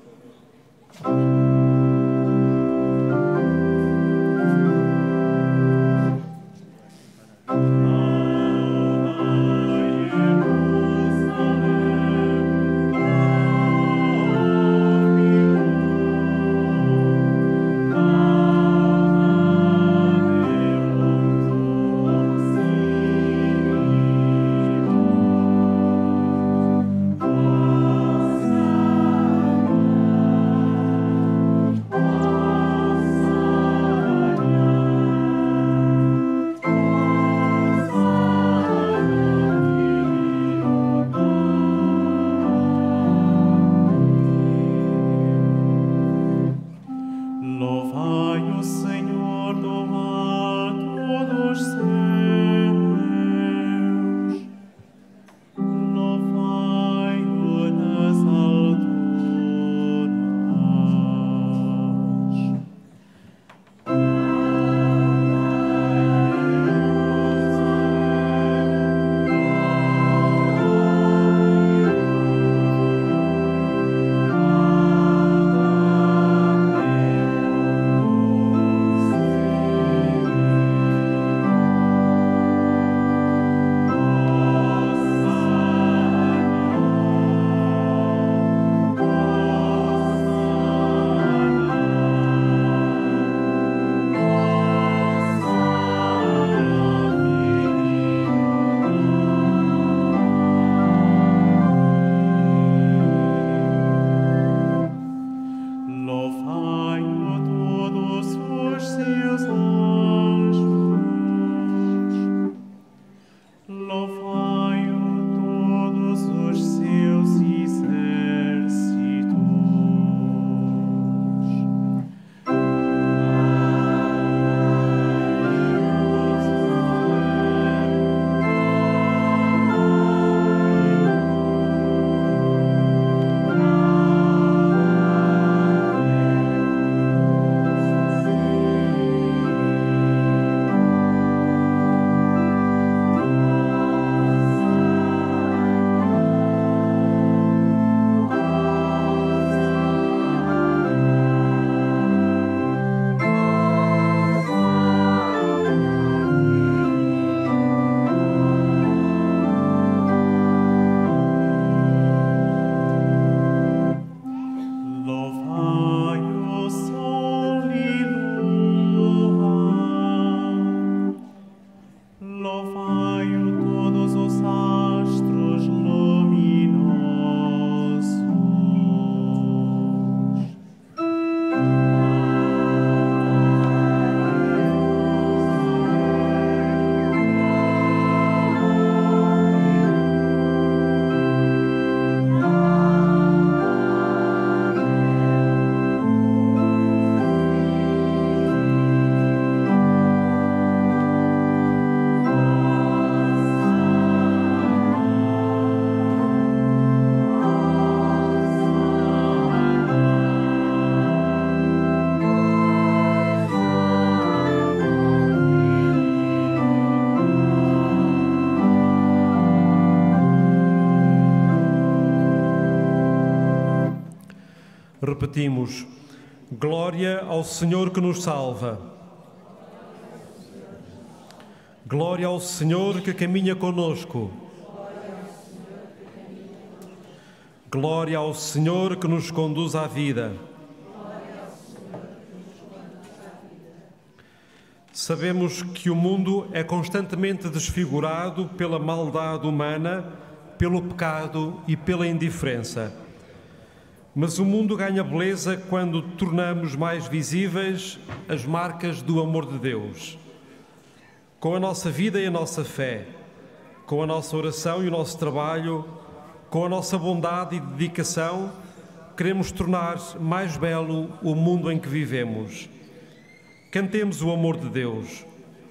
Repetimos: glória ao Senhor que nos salva. Glória ao Senhor que caminha conosco. Glória ao Senhor que nos conduz à vida. Sabemos que o mundo é constantemente desfigurado pela maldade humana, pelo pecado e pela indiferença. Mas o mundo ganha beleza quando tornamos mais visíveis as marcas do amor de Deus. Com a nossa vida e a nossa fé, com a nossa oração e o nosso trabalho, com a nossa bondade e dedicação, queremos tornar mais belo o mundo em que vivemos. Cantemos o amor de Deus.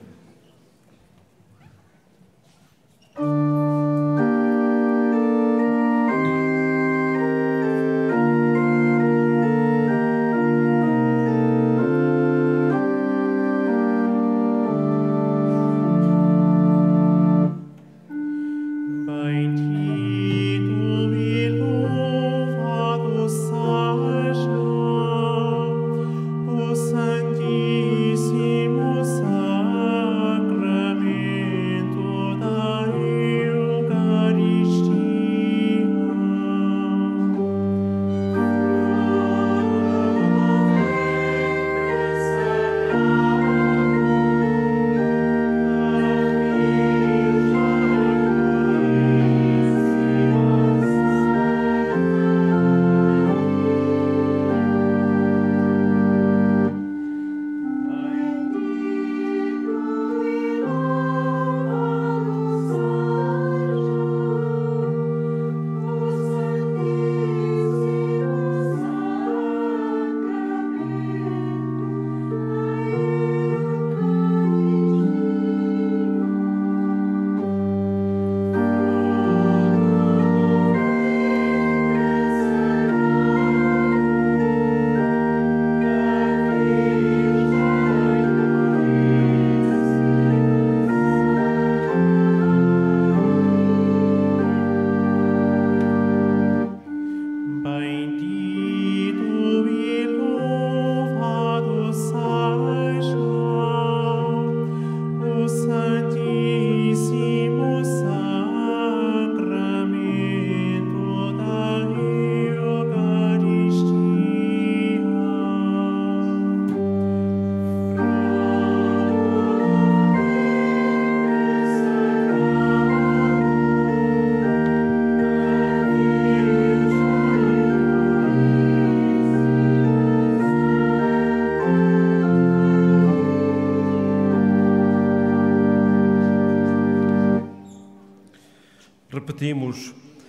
Repetimos: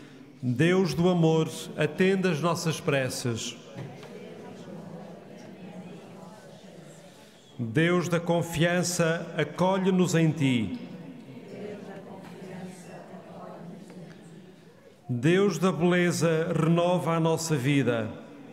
Deus do amor, atende as nossas preces. Deus da confiança, acolhe-nos em Ti. Deus da beleza, renova a nossa vida.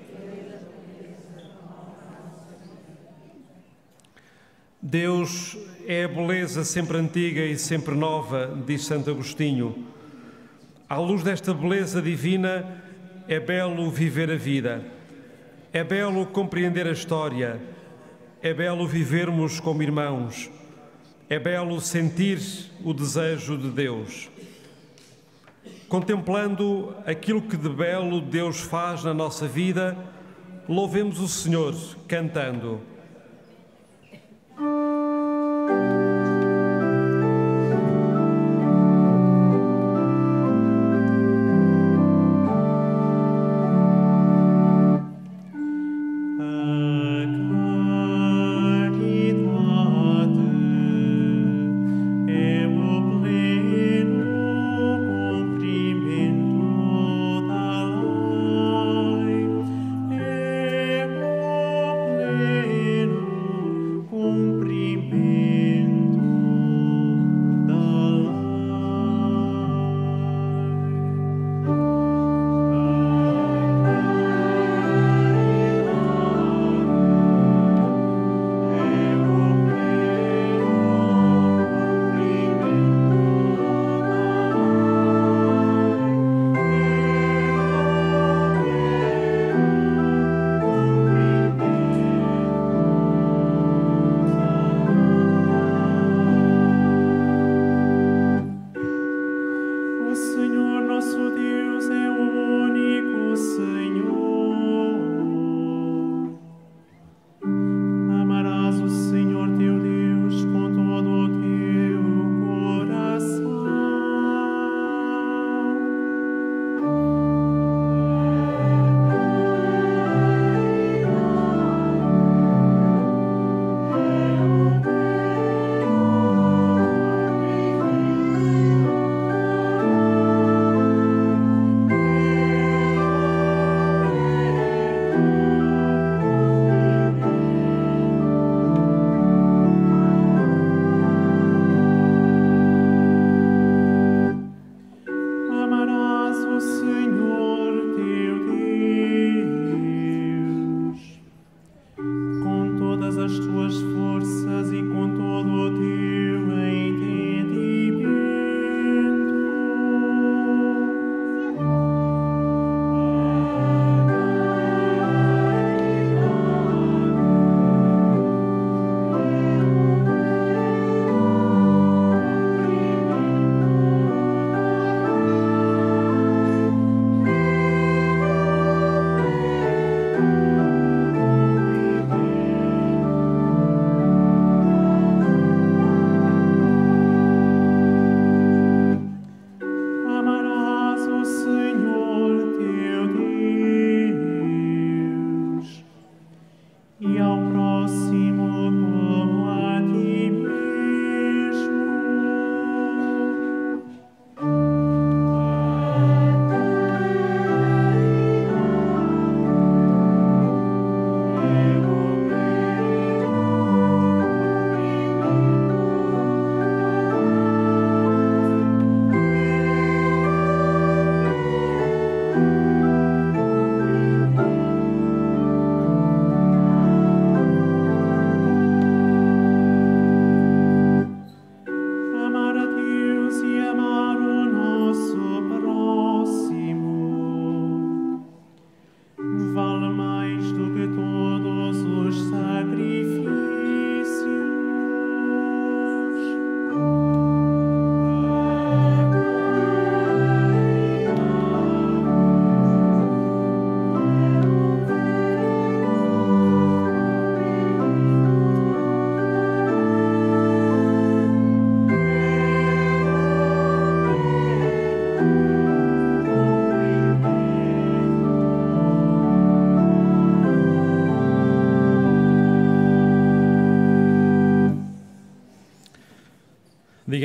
Deus é a beleza sempre antiga e sempre nova, diz Santo Agostinho. À luz desta beleza divina, é belo viver a vida, é belo compreender a história, é belo vivermos como irmãos, é belo sentir o desejo de Deus. Contemplando aquilo que de belo Deus faz na nossa vida, louvemos o Senhor cantando. Pleno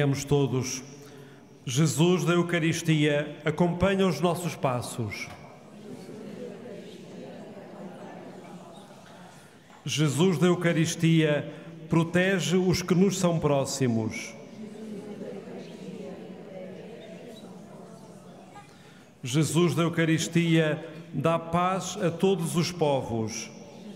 Digamos todos: Jesus da Eucaristia, acompanha os nossos passos. Jesus da Eucaristia, protege os que nos são próximos. Jesus da Eucaristia, dá paz a todos os povos.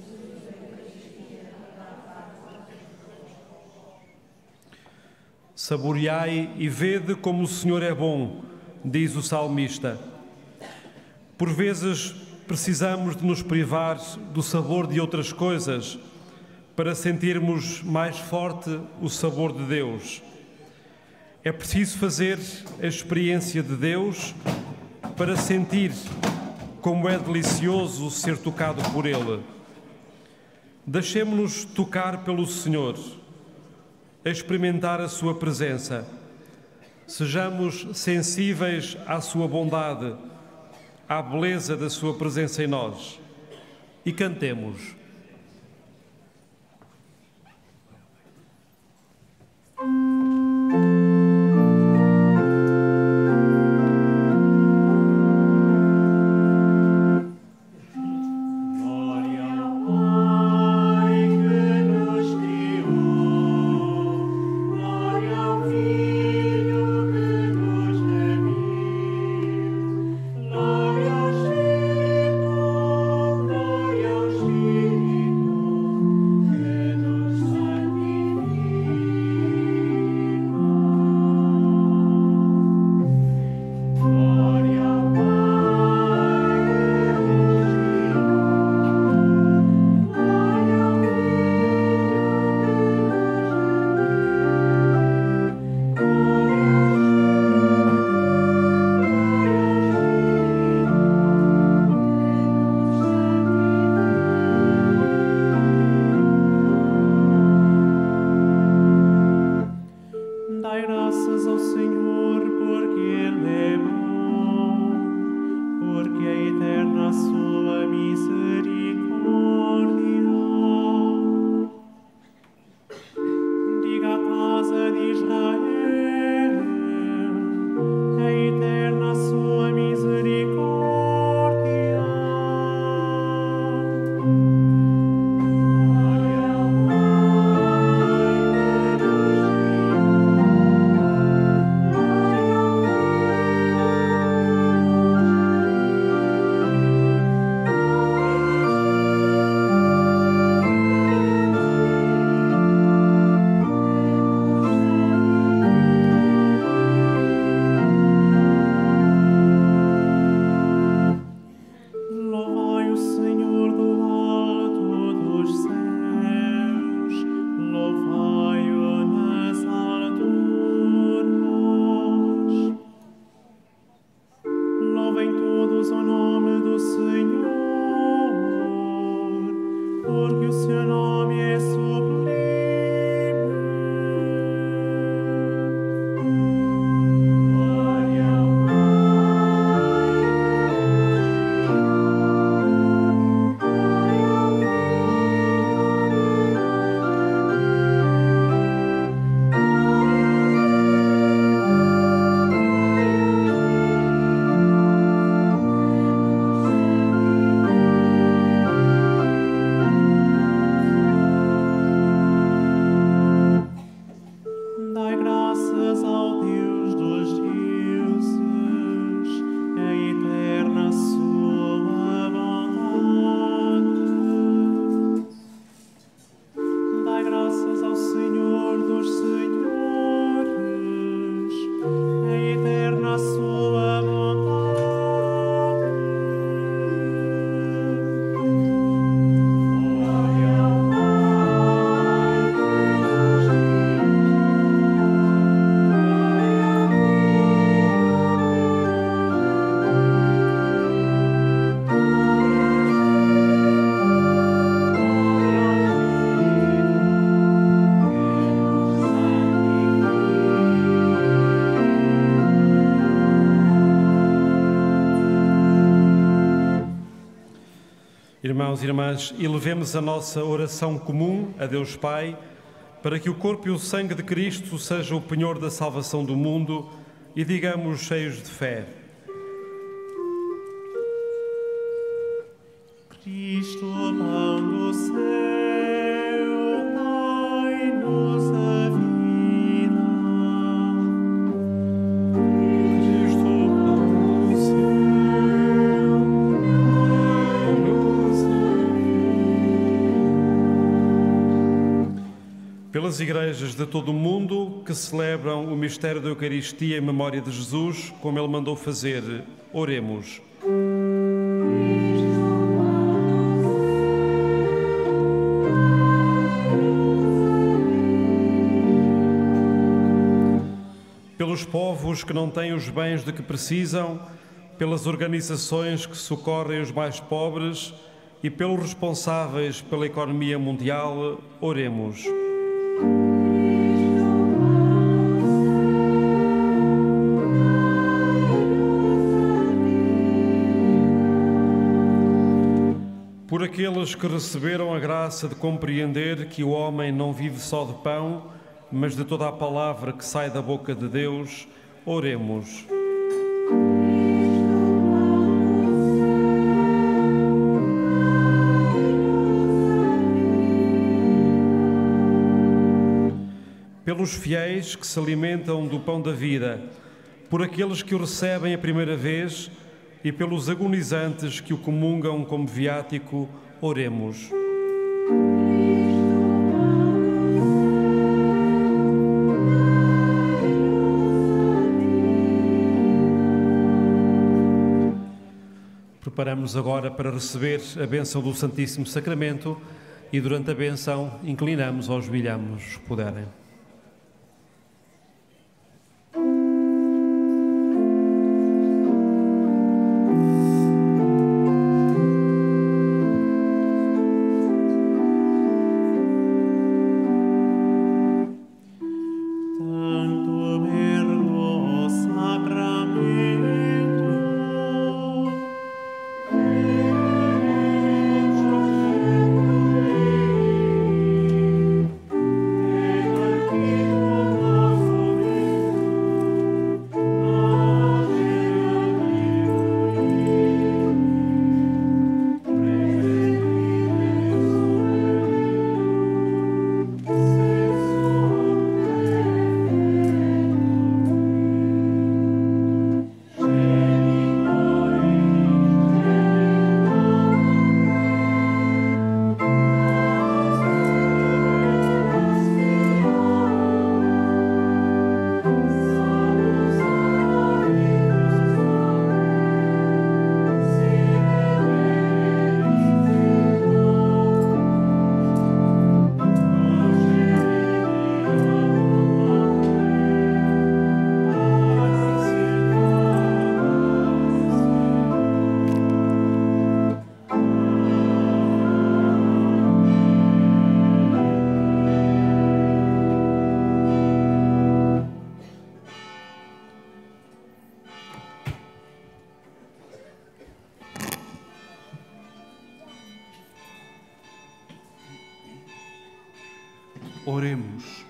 Saboreai e vede como o Senhor é bom, diz o salmista. Por vezes precisamos de nos privar do sabor de outras coisas para sentirmos mais forte o sabor de Deus. É preciso fazer a experiência de Deus para sentir como é delicioso ser tocado por Ele. Deixemo-nos tocar pelo Senhor, experimentar a sua presença. Sejamos sensíveis à sua bondade, à beleza da sua presença em nós. E cantemos. Irmãos e irmãs, elevemos a nossa oração comum a Deus Pai para que o corpo e o sangue de Cristo sejam o penhor da salvação do mundo, e digamos cheios de fé: Cristo, pão do céu, dai-nos a vida. Cristo, pão do céu, dai-nos a vida. Pelas igrejas de todo o mundo que celebram o mistério da Eucaristia em memória de Jesus, como Ele mandou fazer, oremos. Pelos povos que não têm os bens de que precisam, pelas organizações que socorrem os mais pobres e pelos responsáveis pela economia mundial, oremos. Por aqueles que receberam a graça de compreender que o homem não vive só de pão, mas de toda a palavra que sai da boca de Deus, oremos. Pelos fiéis que se alimentam do pão da vida, por aqueles que o recebem a primeira vez e pelos agonizantes que o comungam como viático, oremos. Preparamos agora para receber a bênção do Santíssimo Sacramento e durante a bênção inclinamos ou ajoelhamos, se puderem. Oremos.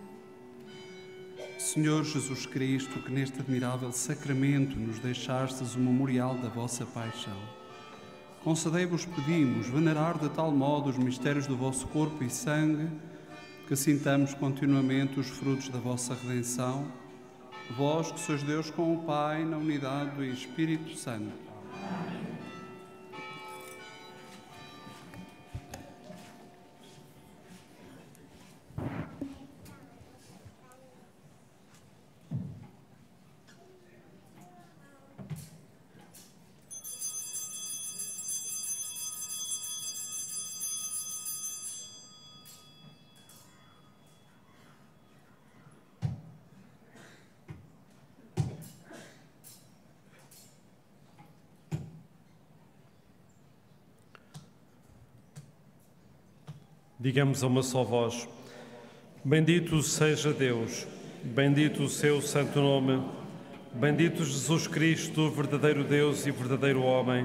Senhor Jesus Cristo, que neste admirável sacramento nos deixastes o memorial da vossa paixão, concedei-vos, pedimos, venerar de tal modo os mistérios do vosso corpo e sangue, que sintamos continuamente os frutos da vossa redenção, vós que sois Deus com o Pai, na unidade do Espírito Santo. Digamos a uma só voz: bendito seja Deus, bendito o seu santo nome, bendito Jesus Cristo, verdadeiro Deus e verdadeiro homem,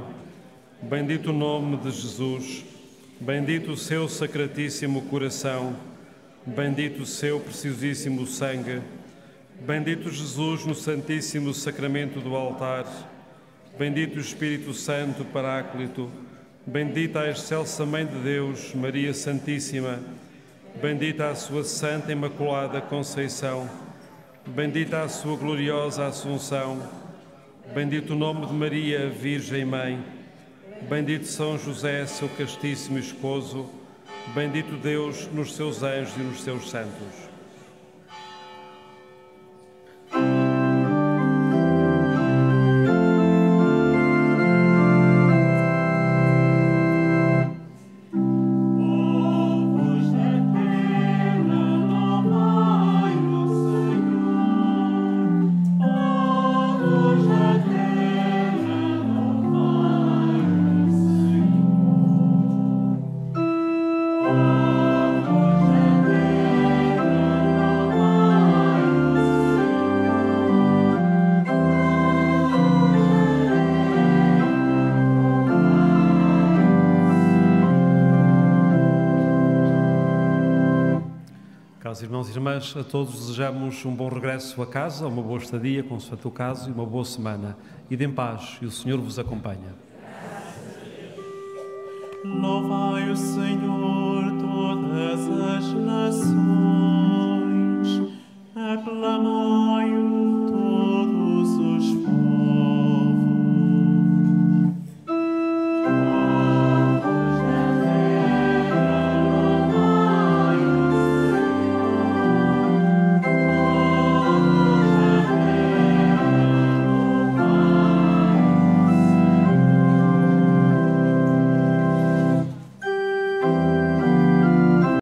bendito o nome de Jesus, bendito o seu sacratíssimo coração, bendito o seu preciosíssimo sangue, bendito Jesus no santíssimo sacramento do altar, bendito o Espírito Santo Paráclito, bendita a excelsa Mãe de Deus, Maria Santíssima, bendita a sua Santa Imaculada Conceição, bendita a sua gloriosa Assunção, bendito o nome de Maria, Virgem Mãe, bendito São José, seu castíssimo esposo, bendito Deus nos seus anjos e nos seus santos. Caros irmãos e irmãs, a todos desejamos um bom regresso a casa, uma boa estadia, consoante o caso, e uma boa semana. Ide em paz e o Senhor vos acompanha. Louvai o Senhor todas as nações.